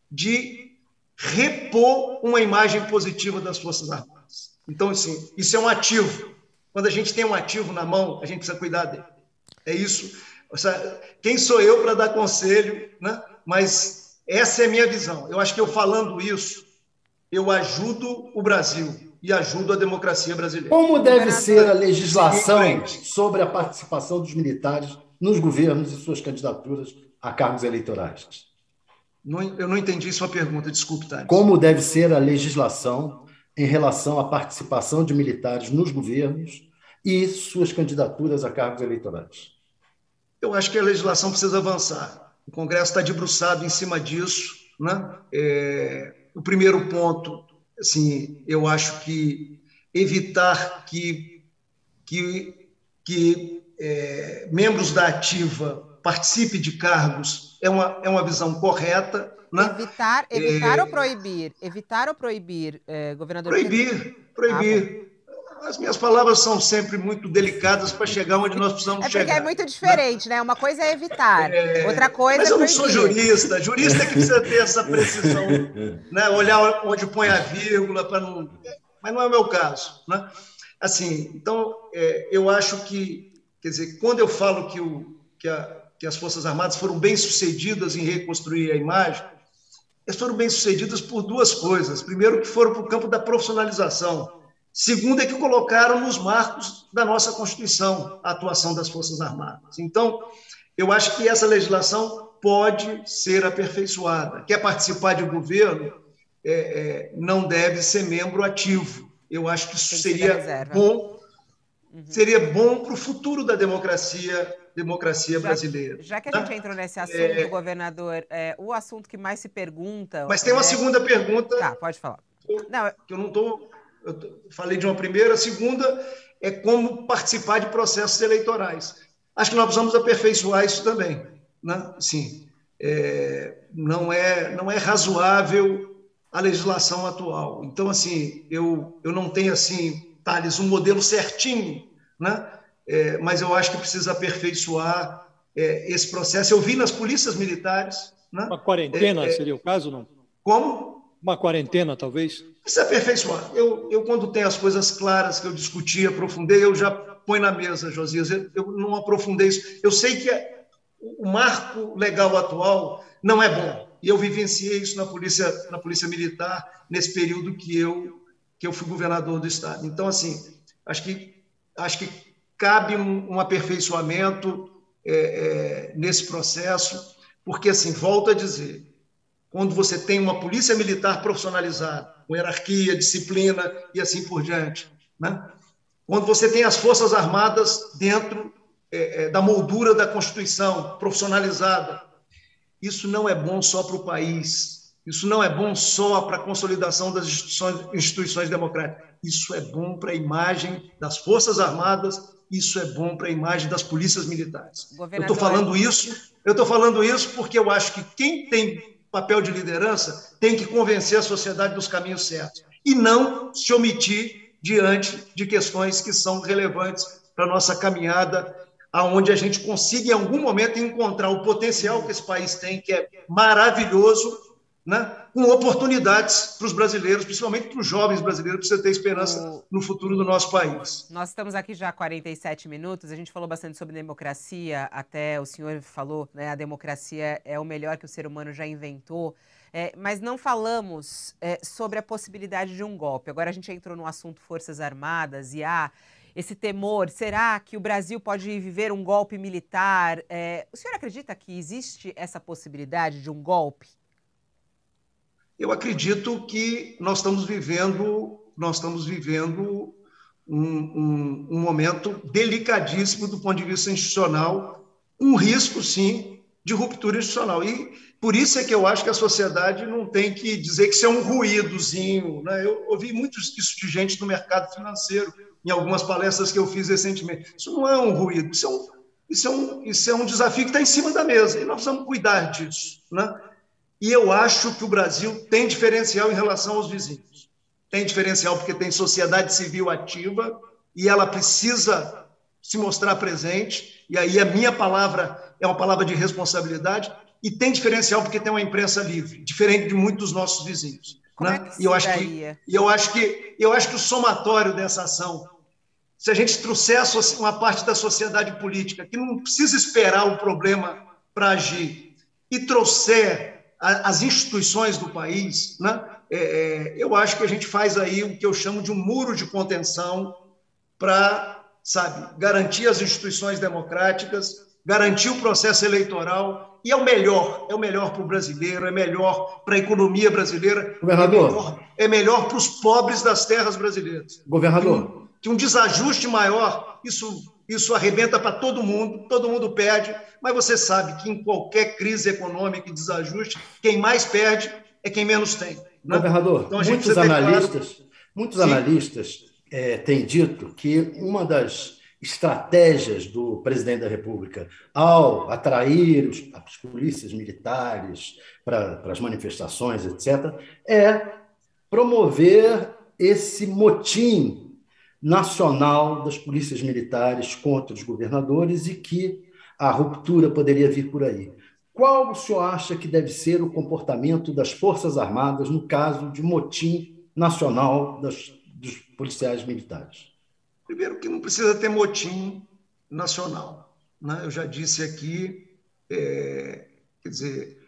de repor uma imagem positiva das Forças Armadas. Então, assim, isso é um ativo. Quando a gente tem um ativo na mão, a gente precisa cuidar dele. É isso. Quem sou eu para dar conselho, né? Mas essa é a minha visão. Eu acho que eu falando isso, eu ajudo o Brasil e ajudo a democracia brasileira. Como deve ser a legislação sobre a participação dos militares nos governos e suas candidaturas a cargos eleitorais? Não, eu não entendi sua pergunta, desculpe, Thales. Como deve ser a legislação em relação à participação de militares nos governos e suas candidaturas a cargos eleitorais? Eu acho que a legislação precisa avançar. O Congresso está debruçado em cima disso, né? É, o primeiro ponto, assim, eu acho que evitar que, que, que é, membros da ativa participem de cargos é uma, é uma visão correta. Né? Evitar, evitar é, ou proibir? Evitar ou proibir, eh, governador? Proibir, proibir. Ah, As minhas palavras são sempre muito delicadas para chegar onde nós precisamos chegar. É porque chegar, é muito diferente, né? né? Uma coisa é evitar, é, outra coisa mas é proibir. Mas eu não sou jurista. Jurista é que precisa ter essa precisão, né? Olhar onde põe a vírgula para não... Mas não é o meu caso, né? Assim, então, é, eu acho que, quer dizer, quando eu falo que, o, que, a, que as Forças Armadas foram bem-sucedidas em reconstruir a imagem, elas foram bem-sucedidas por duas coisas. Primeiro, que foram para o campo da profissionalização. Segundo, é que colocaram nos marcos da nossa Constituição a atuação das Forças Armadas. Então, eu acho que essa legislação pode ser aperfeiçoada. Quer participar de governo, é, é, não deve ser membro ativo. Eu acho que isso seria bom, uhum. seria bom para o futuro da democracia democracia já, brasileira. Já que a gente entrou nesse assunto, é, governador, é, o assunto que mais se pergunta... Mas tem uma é... segunda pergunta... Tá, pode falar. Eu, não, que eu não estou... Eu falei de uma primeira. A segunda é como participar de processos eleitorais. Acho que nós precisamos aperfeiçoar isso também, né? Sim, é, não é, não é razoável a legislação atual. Então, assim, eu, eu não tenho, assim, Thales, um modelo certinho, né? É, mas eu acho que precisa aperfeiçoar é, esse processo. Eu vi nas polícias militares... Né? Uma quarentena é, é, seria o caso, não? Como? Uma quarentena, talvez? Precisa aperfeiçoar. Eu, eu, quando tenho as coisas claras que eu discuti, aprofundei, eu já ponho na mesa, Josias. Eu, eu não aprofundei isso. Eu sei que é, o marco legal atual não é bom. E eu vivenciei isso na polícia, na polícia militar nesse período que eu, que eu fui governador do estado. Então, assim, acho que, acho que cabe um, um aperfeiçoamento é, é, nesse processo, porque, assim, volto a dizer, quando você tem uma polícia militar profissionalizada, com hierarquia, disciplina e assim por diante, né? Quando você tem as Forças Armadas dentro é, é, da moldura da Constituição, profissionalizada, isso não é bom só para o país, isso não é bom só para a consolidação das instituições, instituições democráticas, isso é bom para a imagem das Forças Armadas, isso é bom para a imagem das polícias militares. Eu estou falando isso, eu estou falando isso porque eu acho que quem tem papel de liderança tem que convencer a sociedade dos caminhos certos e não se omitir diante de questões que são relevantes para a nossa caminhada, aonde a gente consiga, em algum momento, encontrar o potencial que esse país tem, que é maravilhoso, né? Com oportunidades para os brasileiros, principalmente para os jovens brasileiros, para você ter esperança no futuro do nosso país. Nós estamos aqui já há quarenta e sete minutos, a gente falou bastante sobre democracia, até o senhor falou, né, a democracia é o melhor que o ser humano já inventou, é, mas não falamos é, sobre a possibilidade de um golpe. Agora a gente entrou no assunto Forças Armadas e há esse temor, será que o Brasil pode viver um golpe militar? É, o senhor acredita que existe essa possibilidade de um golpe? Eu acredito que nós estamos vivendo, nós estamos vivendo um, um, um momento delicadíssimo do ponto de vista institucional, um risco, sim, de ruptura institucional. E por isso é que eu acho que a sociedade não tem que dizer que isso é um ruídozinho, né? Eu ouvi muito isso de gente do mercado financeiro, em algumas palestras que eu fiz recentemente. Isso não é um ruído, isso é um, isso é um, isso é um desafio que está em cima da mesa, e nós precisamos cuidar disso, né? E eu acho que o Brasil tem diferencial em relação aos vizinhos. Tem diferencial porque tem sociedade civil ativa e ela precisa se mostrar presente, e aí a minha palavra é uma palavra de responsabilidade, e tem diferencial porque tem uma imprensa livre, diferente de muitos dos nossos vizinhos. Como né? é que se e eu acho daria? que, eu acho que eu acho que o somatório dessa ação, se a gente trouxer uma parte da sociedade política que não precisa esperar o problema para agir e trouxer as instituições do país, né? É, eu acho que a gente faz aí o que eu chamo de um muro de contenção para, sabe, garantir as instituições democráticas, garantir o processo eleitoral, e é o melhor, é o melhor para o brasileiro, é melhor para a economia brasileira, Governador, é melhor, é melhor para os pobres das terras brasileiras. Governador, que um, que um desajuste maior, isso, isso arrebenta para todo mundo, todo mundo perde, mas você sabe que em qualquer crise econômica e desajuste, quem mais perde é quem menos tem. Né? Governador, então, muitos analistas, claro... muitos analistas é, têm dito que uma das estratégias do presidente da República ao atrair os, as polícias militares para, para as manifestações, etcétera, é promover esse motim nacional das polícias militares contra os governadores e que a ruptura poderia vir por aí. Qual o senhor acha que deve ser o comportamento das Forças Armadas no caso de motim nacional das, dos policiais militares? Primeiro que não precisa ter motim nacional, né? Eu já disse aqui, é, quer dizer,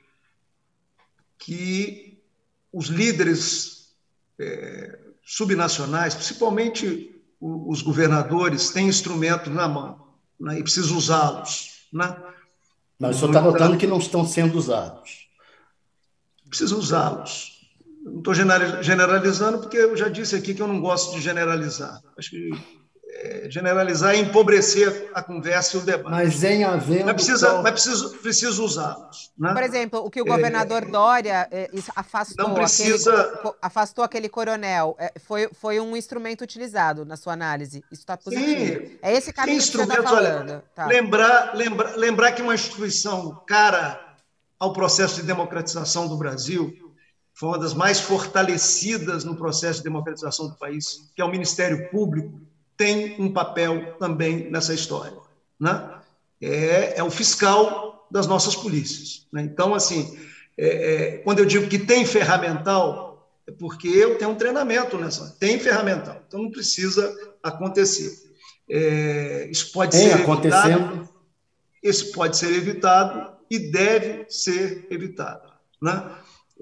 que os líderes é, subnacionais, principalmente os governadores, têm instrumentos na mão, né? E precisa usá-los, né? Mas o senhor está notando que não estão sendo usados. Precisa usá-los. Não estou generalizando, porque eu já disse aqui que eu não gosto de generalizar. Acho que é, generalizar e empobrecer a conversa e o debate. Mas em havendo... Mas precisa, mas precisa, precisa usá-los. Né? Por exemplo, o que o governador é, Dória é, afastou, não precisa... aquele, afastou aquele coronel, é, foi, foi um instrumento utilizado na sua análise. Isso está positivo. Sim, é esse caminho que você está falando. Olha, tá. lembrar, lembrar, lembrar que uma instituição cara ao processo de democratização do Brasil, foi uma das mais fortalecidas no processo de democratização do país, que é o Ministério Público, tem um papel também nessa história. Né? É, é o fiscal das nossas polícias. Né? Então, assim, é, é, quando eu digo que tem ferramental, é porque eu tenho um treinamento nessa. Tem ferramental, então não precisa acontecer. É, isso pode tem ser acontecendo. evitado. Isso pode ser evitado e deve ser evitado. Né?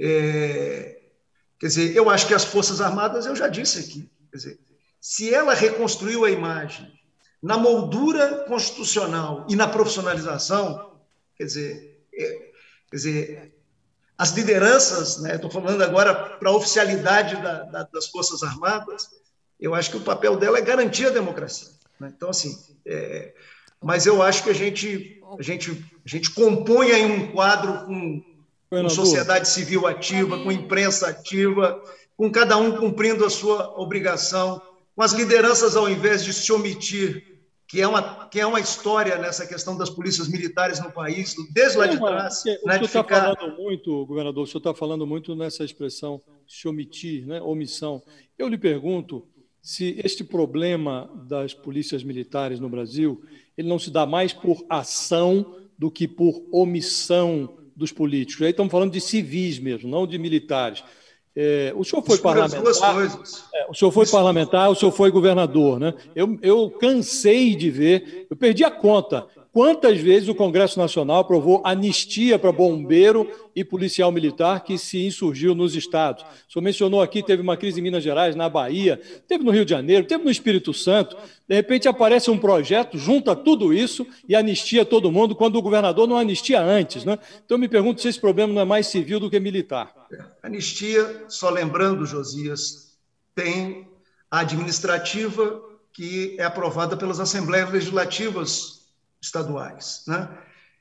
É, quer dizer, eu acho que as Forças Armadas, eu já disse aqui, quer dizer, se ela reconstruiu a imagem na moldura constitucional e na profissionalização, quer dizer, é, quer dizer as lideranças, né, estou falando agora para a oficialidade da, da, das Forças Armadas, eu acho que o papel dela é garantir a democracia. Né? Então, assim, é, mas eu acho que a gente, a gente, a gente compõe aí um quadro com, com sociedade civil ativa, com imprensa ativa, com cada um cumprindo a sua obrigação, com as lideranças, ao invés de se omitir, que é uma, que é uma história nessa questão das polícias militares no país, desde lá de trás. O né, senhor está ficar... falando muito, governador, o senhor está falando muito nessa expressão se omitir, né, omissão. Eu lhe pergunto se este problema das polícias militares no Brasil ele não se dá mais por ação do que por omissão dos políticos. Aí estamos falando de civis mesmo, não de militares. É, o senhor foi Isso parlamentar, duas coisas. É, o senhor foi Isso. parlamentar, o senhor foi governador, né? Eu, eu cansei de ver, eu perdi a conta. Quantas vezes o Congresso Nacional aprovou anistia para bombeiro e policial militar que se insurgiu nos estados? O senhor mencionou aqui, teve uma crise em Minas Gerais, na Bahia, teve no Rio de Janeiro, teve no Espírito Santo. De repente aparece um projeto, junta tudo isso e anistia todo mundo, quando o governador não anistia antes. Né? Então eu me pergunto se esse problema não é mais civil do que militar. Anistia, só lembrando, Josias, tem a administrativa que é aprovada pelas Assembleias Legislativas estaduais, né?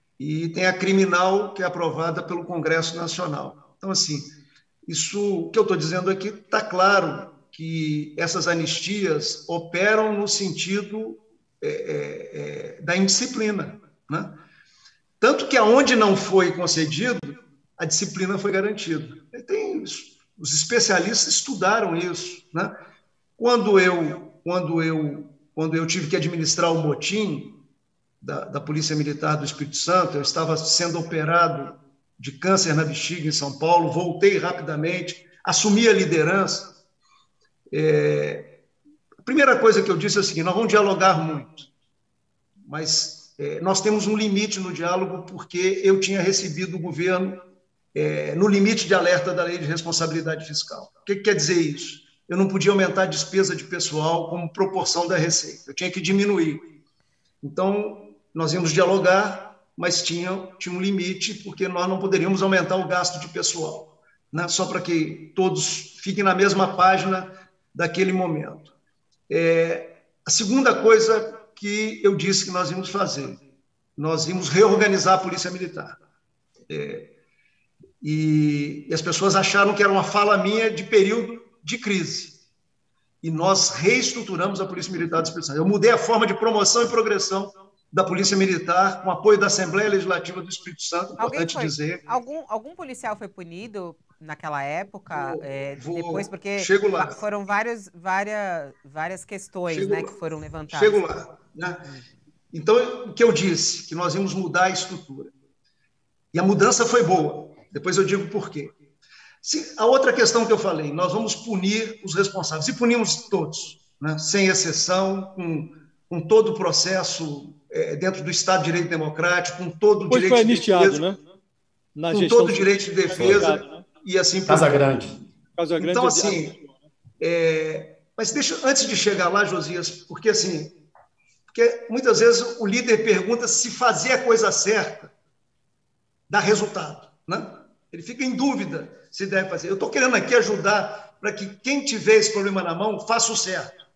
E tem a criminal, que é aprovada pelo Congresso Nacional. Então, assim, isso o que eu estou dizendo aqui está claro que essas anistias operam no sentido é, é, da indisciplina, né? Tanto que aonde não foi concedido, a disciplina foi garantida. E tem, os especialistas estudaram isso, né? Quando eu, quando eu, quando eu tive que administrar o motim Da, da Polícia Militar do Espírito Santo, eu estava sendo operado de câncer na bexiga em São Paulo, voltei rapidamente, assumi a liderança. É, a primeira coisa que eu disse é o seguinte: nós vamos dialogar muito, mas é, nós temos um limite no diálogo, porque eu tinha recebido o governo é, no limite de alerta da Lei de Responsabilidade Fiscal. O que, que quer dizer isso? Eu não podia aumentar a despesa de pessoal como proporção da receita, eu tinha que diminuir. Então, nós íamos dialogar, mas tinha, tinha um limite, porque nós não poderíamos aumentar o gasto de pessoal, né? Só para que todos fiquem na mesma página daquele momento. É, a segunda coisa que eu disse que nós íamos fazer, nós íamos reorganizar a Polícia Militar. É, e, e as pessoas acharam que era uma fala minha de período de crise. E nós reestruturamos a Polícia Militar do Espírito Santo. Eu mudei a forma de promoção e progressão da Polícia Militar, com apoio da Assembleia Legislativa do Espírito Santo, importante foi, dizer. Algum, algum policial foi punido naquela época? Vou, é, vou, depois, porque chego lá. foram várias, várias, várias questões, né, que foram levantadas. Chego lá. Né? Então, o que eu disse? Que nós íamos mudar a estrutura. E a mudança foi boa. Depois eu digo por quê. Se, a outra questão que eu falei, nós vamos punir os responsáveis. E punimos todos, né? Sem exceção, com, com todo o processo é, dentro do Estado de Direito Democrático, com todo o Depois direito foi de defesa, né? Na com todo o direito de defesa, né? E assim por Casa Grande. Casa Grande. Então, assim, é, mas deixa, antes de chegar lá, Josias, porque assim, porque muitas vezes o líder pergunta se fazer a coisa certa dá resultado, né? Ele fica em dúvida se deve fazer. Eu estou querendo aqui ajudar para que quem tiver esse problema na mão faça o certo.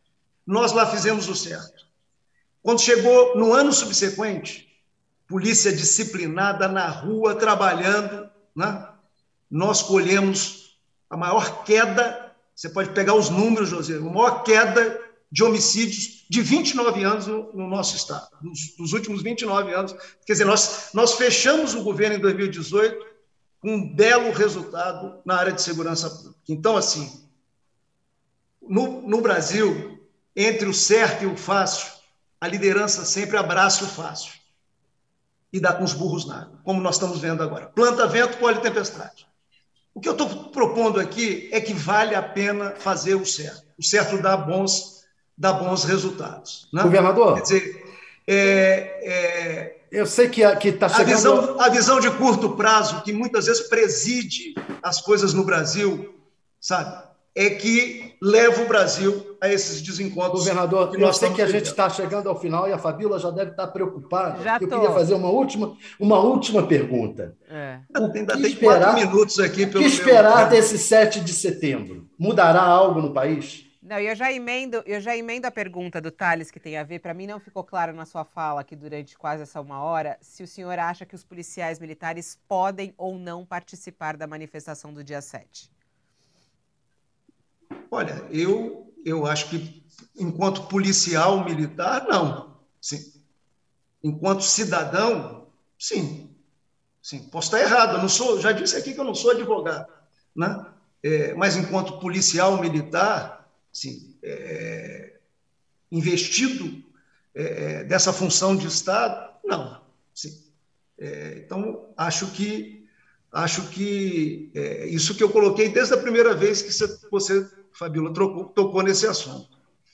nós lá fizemos o certo. Quando chegou no ano subsequente, polícia disciplinada na rua, trabalhando, né? Nós colhemos a maior queda, você pode pegar os números, José, a maior queda de homicídios de vinte e nove anos no, no nosso estado, nos, nos últimos vinte e nove anos. Quer dizer, nós, nós fechamos o governo em dois mil e dezoito com um belo resultado na área de segurança pública. Então, assim, no, no Brasil, entre o certo e o fácil, a liderança sempre abraça o fácil e dá com os burros na água, como nós estamos vendo agora. Planta vento, colhe tempestade. O que eu estou propondo aqui é que vale a pena fazer o certo. O certo dá bons, dá bons resultados. Né? Governador, quer dizer, é, é, eu sei que está chegando... A visão, a visão de curto prazo, que muitas vezes preside as coisas no Brasil, sabe, é que leva o Brasil a esses desencontros. Governador, que eu sei que a gente está chegando ao final e a Fabíola já deve estar preocupada. Já eu tô. queria fazer uma última, uma última pergunta. É. O Ainda que tem esperar, quatro minutos aqui. O que esperar meu... desse sete de setembro? Mudará algo no país? Não, eu já emendo, eu já emendo a pergunta do Thales, que tem a ver. Para mim não ficou claro na sua fala aqui durante quase essa uma hora, se o senhor acha que os policiais militares podem ou não participar da manifestação do dia sete. Olha, eu, eu acho que, enquanto policial militar, não. Sim. Enquanto cidadão, sim. Sim. Posso estar errado, eu não sou, já disse aqui que eu não sou advogado, né? É, mas, enquanto policial militar, sim, é, investido é, dessa função de Estado, não. Sim. É, então, acho que, acho que é, isso que eu coloquei desde a primeira vez que você... Fabíola trocou, tocou nesse assunto.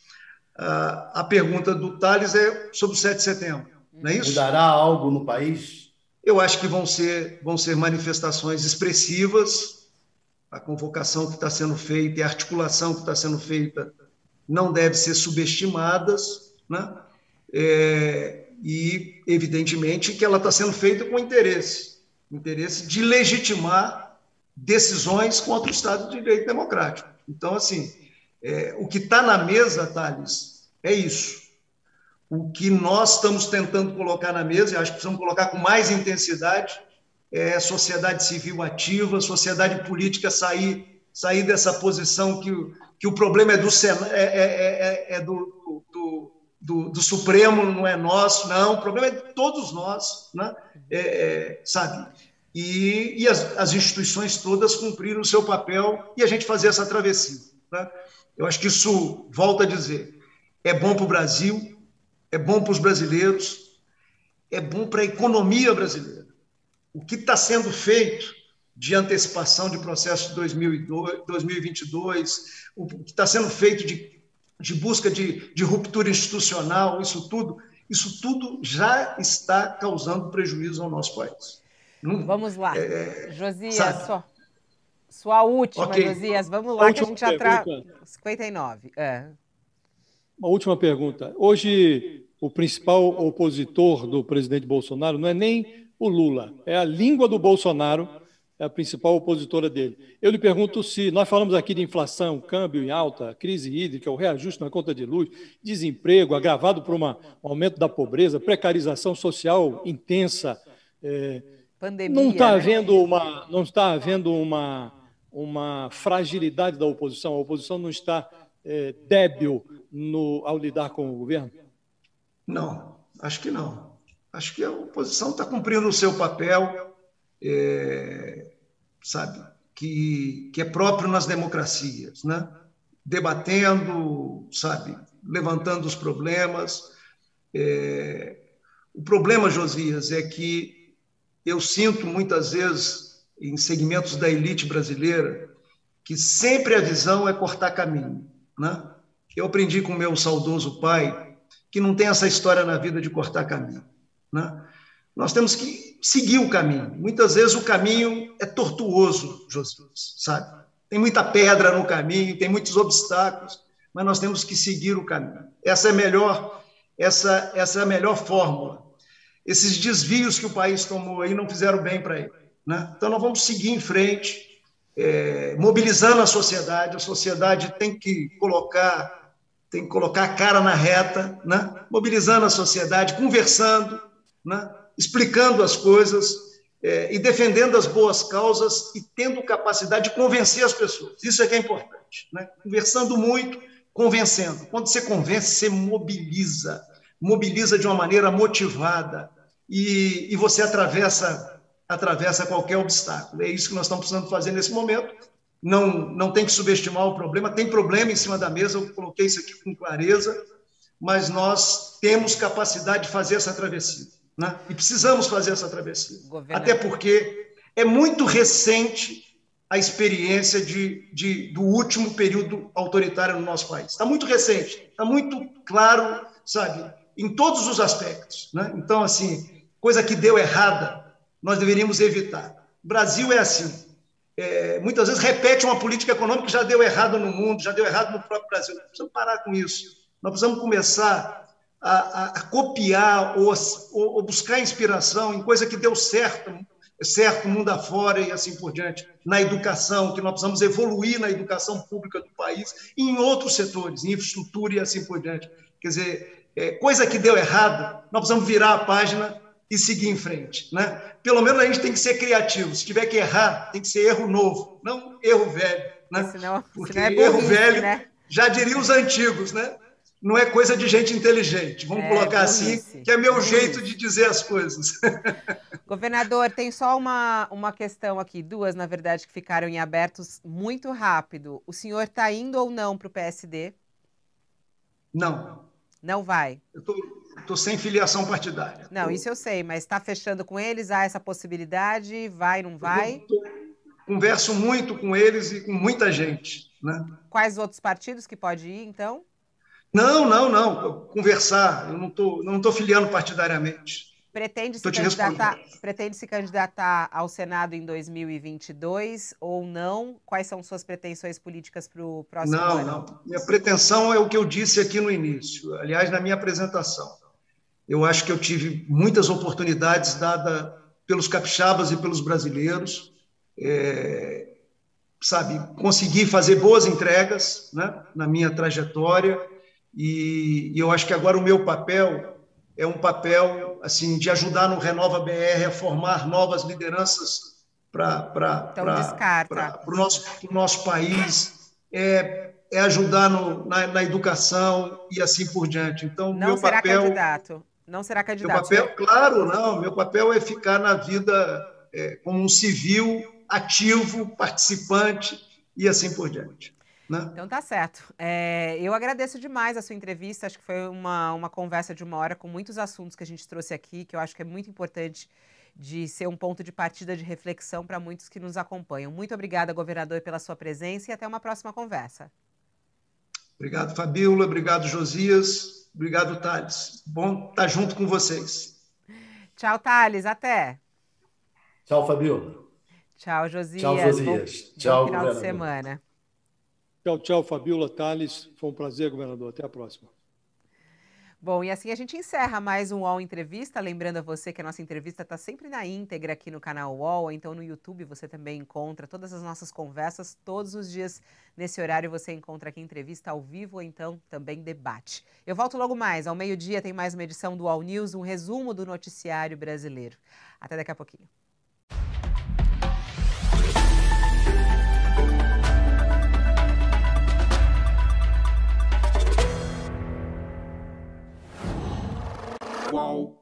Ah, a pergunta do Thales é sobre o sete de setembro, não é isso? Mudará algo no país? Eu acho que vão ser, vão ser manifestações expressivas. A convocação que está sendo feita e a articulação que está sendo feita não deve ser subestimadas, né? É, e, evidentemente, que ela está sendo feita com interesse, interesse de legitimar decisões contra o Estado de Direito Democrático. Então, assim, é, o que está na mesa, Thales, é isso. O que nós estamos tentando colocar na mesa, e acho que precisamos colocar com mais intensidade, é sociedade civil ativa, sociedade política sair, sair dessa posição que, que o problema é do, é, é, é, é do, do, do, do Supremo, não é nosso, não, o problema é de todos nós, né? É, é, sabe? E, e as, as instituições todas cumpriram o seu papel e a gente fazer essa travessia. Né? Eu acho que isso, volto a dizer, é bom para o Brasil, é bom para os brasileiros, é bom para a economia brasileira. O que está sendo feito de antecipação de processo de dois mil e vinte e dois, o que está sendo feito de, de busca de, de ruptura institucional, isso tudo, isso tudo já está causando prejuízo ao nosso país. Vamos lá. É, Josias, sabe? sua, sua última, okay. Josias. Vamos lá, que a gente já traz cinquenta e nove. É. Uma última pergunta. Hoje, o principal opositor do presidente Bolsonaro não é nem o Lula, é a língua do Bolsonaro, é a principal opositora dele. Eu lhe pergunto se nós falamos aqui de inflação, câmbio em alta, crise hídrica, o reajuste na conta de luz, desemprego agravado por uma, um aumento da pobreza, precarização social intensa, é, Pandemia, não está né? havendo uma, não está havendo uma, uma fragilidade da oposição? A oposição não está é, débil no, ao lidar com o governo? Não, acho que não. Acho que a oposição está cumprindo o seu papel, é, sabe, que, que é próprio nas democracias, né? Debatendo, sabe, levantando os problemas. É, o problema, Josias, é que eu sinto muitas vezes, em segmentos da elite brasileira, que sempre a visão é cortar caminho, né? Eu aprendi com o meu saudoso pai que não tem essa história na vida de cortar caminho, né? Nós temos que seguir o caminho. Muitas vezes o caminho é tortuoso, Josias, sabe? Tem muita pedra no caminho, tem muitos obstáculos, mas nós temos que seguir o caminho. Essa é a melhor, essa, essa é a melhor fórmula. Esses desvios que o país tomou aí não fizeram bem para ele, né? Então, nós vamos seguir em frente, é, mobilizando a sociedade. A sociedade tem que colocar tem que colocar a cara na reta, né? Mobilizando a sociedade, conversando, né? Explicando as coisas é, e defendendo as boas causas e tendo capacidade de convencer as pessoas. Isso é que é importante, né? Conversando muito, convencendo. Quando você convence, você mobiliza, mobiliza de uma maneira motivada e, e você atravessa, atravessa qualquer obstáculo. É isso que nós estamos precisando fazer nesse momento. Não, não tem que subestimar o problema, tem problema em cima da mesa, eu coloquei isso aqui com clareza, mas nós temos capacidade de fazer essa travessia, né? E precisamos fazer essa travessia, Governo... até porque é muito recente a experiência de, de, do último período autoritário no nosso país. Está muito recente, está muito claro, sabe, em todos os aspectos, né? Então, assim, coisa que deu errada, nós deveríamos evitar. O Brasil é assim. É, muitas vezes repete uma política econômica que já deu errado no mundo, já deu errado no próprio Brasil. Nós precisamos parar com isso. Nós precisamos começar a, a, a copiar ou, ou, ou buscar inspiração em coisa que deu certo, certo mundo afora e assim por diante. Na educação, que nós precisamos evoluir na educação pública do país e em outros setores, em infraestrutura e assim por diante. Quer dizer, é, coisa que deu errado, nós precisamos virar a página e seguir em frente, né? Pelo menos a gente tem que ser criativo. Se tiver que errar, tem que ser erro novo, não erro velho, né? Senão, porque senão é erro burrice, velho, né? Já diriam os antigos, né? Não é coisa de gente inteligente. Vamos é, colocar burrice, assim, que é meu burrice. jeito de dizer as coisas. Governador, tem só uma, uma questão aqui, duas, na verdade, que ficaram em abertos muito rápido. O senhor está indo ou não para o P S D? Não. Não vai? Eu estou... Estou sem filiação partidária. Não, tô... isso eu sei, mas está fechando com eles? Há essa possibilidade? Vai, não vai? Eu tô... Converso muito com eles e com muita gente, né? Quais outros partidos que pode ir, então? Não, não, não. Conversar. Eu não estou não tô filiando partidariamente. Pretende se, candidatar, pretende se candidatar ao Senado em dois mil e vinte e dois ou não? Quais são suas pretensões políticas para o próximo não, ano? Não, não. Minha pretensão é o que eu disse aqui no início, aliás, na minha apresentação. Eu acho que eu tive muitas oportunidades dadas pelos capixabas e pelos brasileiros, é, sabe, consegui fazer boas entregas, né, na minha trajetória, e, e eu acho que agora o meu papel é um papel assim, de ajudar no Renova B R a formar novas lideranças para então, o nosso, nosso país, é, é ajudar no, na, na educação e assim por diante. Então, não meu será papel... candidato. Não será candidato. Meu papel, né? Claro, não. Meu papel é ficar na vida é, como um civil ativo, participante e assim por diante. Né? Então tá certo. É, eu agradeço demais a sua entrevista. Acho que foi uma, uma conversa de uma hora com muitos assuntos que a gente trouxe aqui, que eu acho que é muito importante de ser um ponto de partida de reflexão para muitos que nos acompanham. Muito obrigada, governador, pela sua presença e até uma próxima conversa. Obrigado, Fabíola. Obrigado, Josias. Obrigado, Thales. Bom estar junto com vocês. Tchau, Thales. Até. Tchau, Fabíola. Tchau, Josias. Tchau, Josias. Bom, tchau, bom final governador. de semana. Tchau, tchau, Fabíola, Thales. Foi um prazer, governador. Até a próxima. Bom, e assim a gente encerra mais um U O L Entrevista. Lembrando a você que a nossa entrevista está sempre na íntegra aqui no canal U O L, então no YouTube você também encontra todas as nossas conversas. Todos os dias, nesse horário, você encontra aqui entrevista ao vivo ou então também debate. Eu volto logo mais. Ao meio-dia tem mais uma edição do U O L News, um resumo do noticiário brasileiro. Até daqui a pouquinho. U O L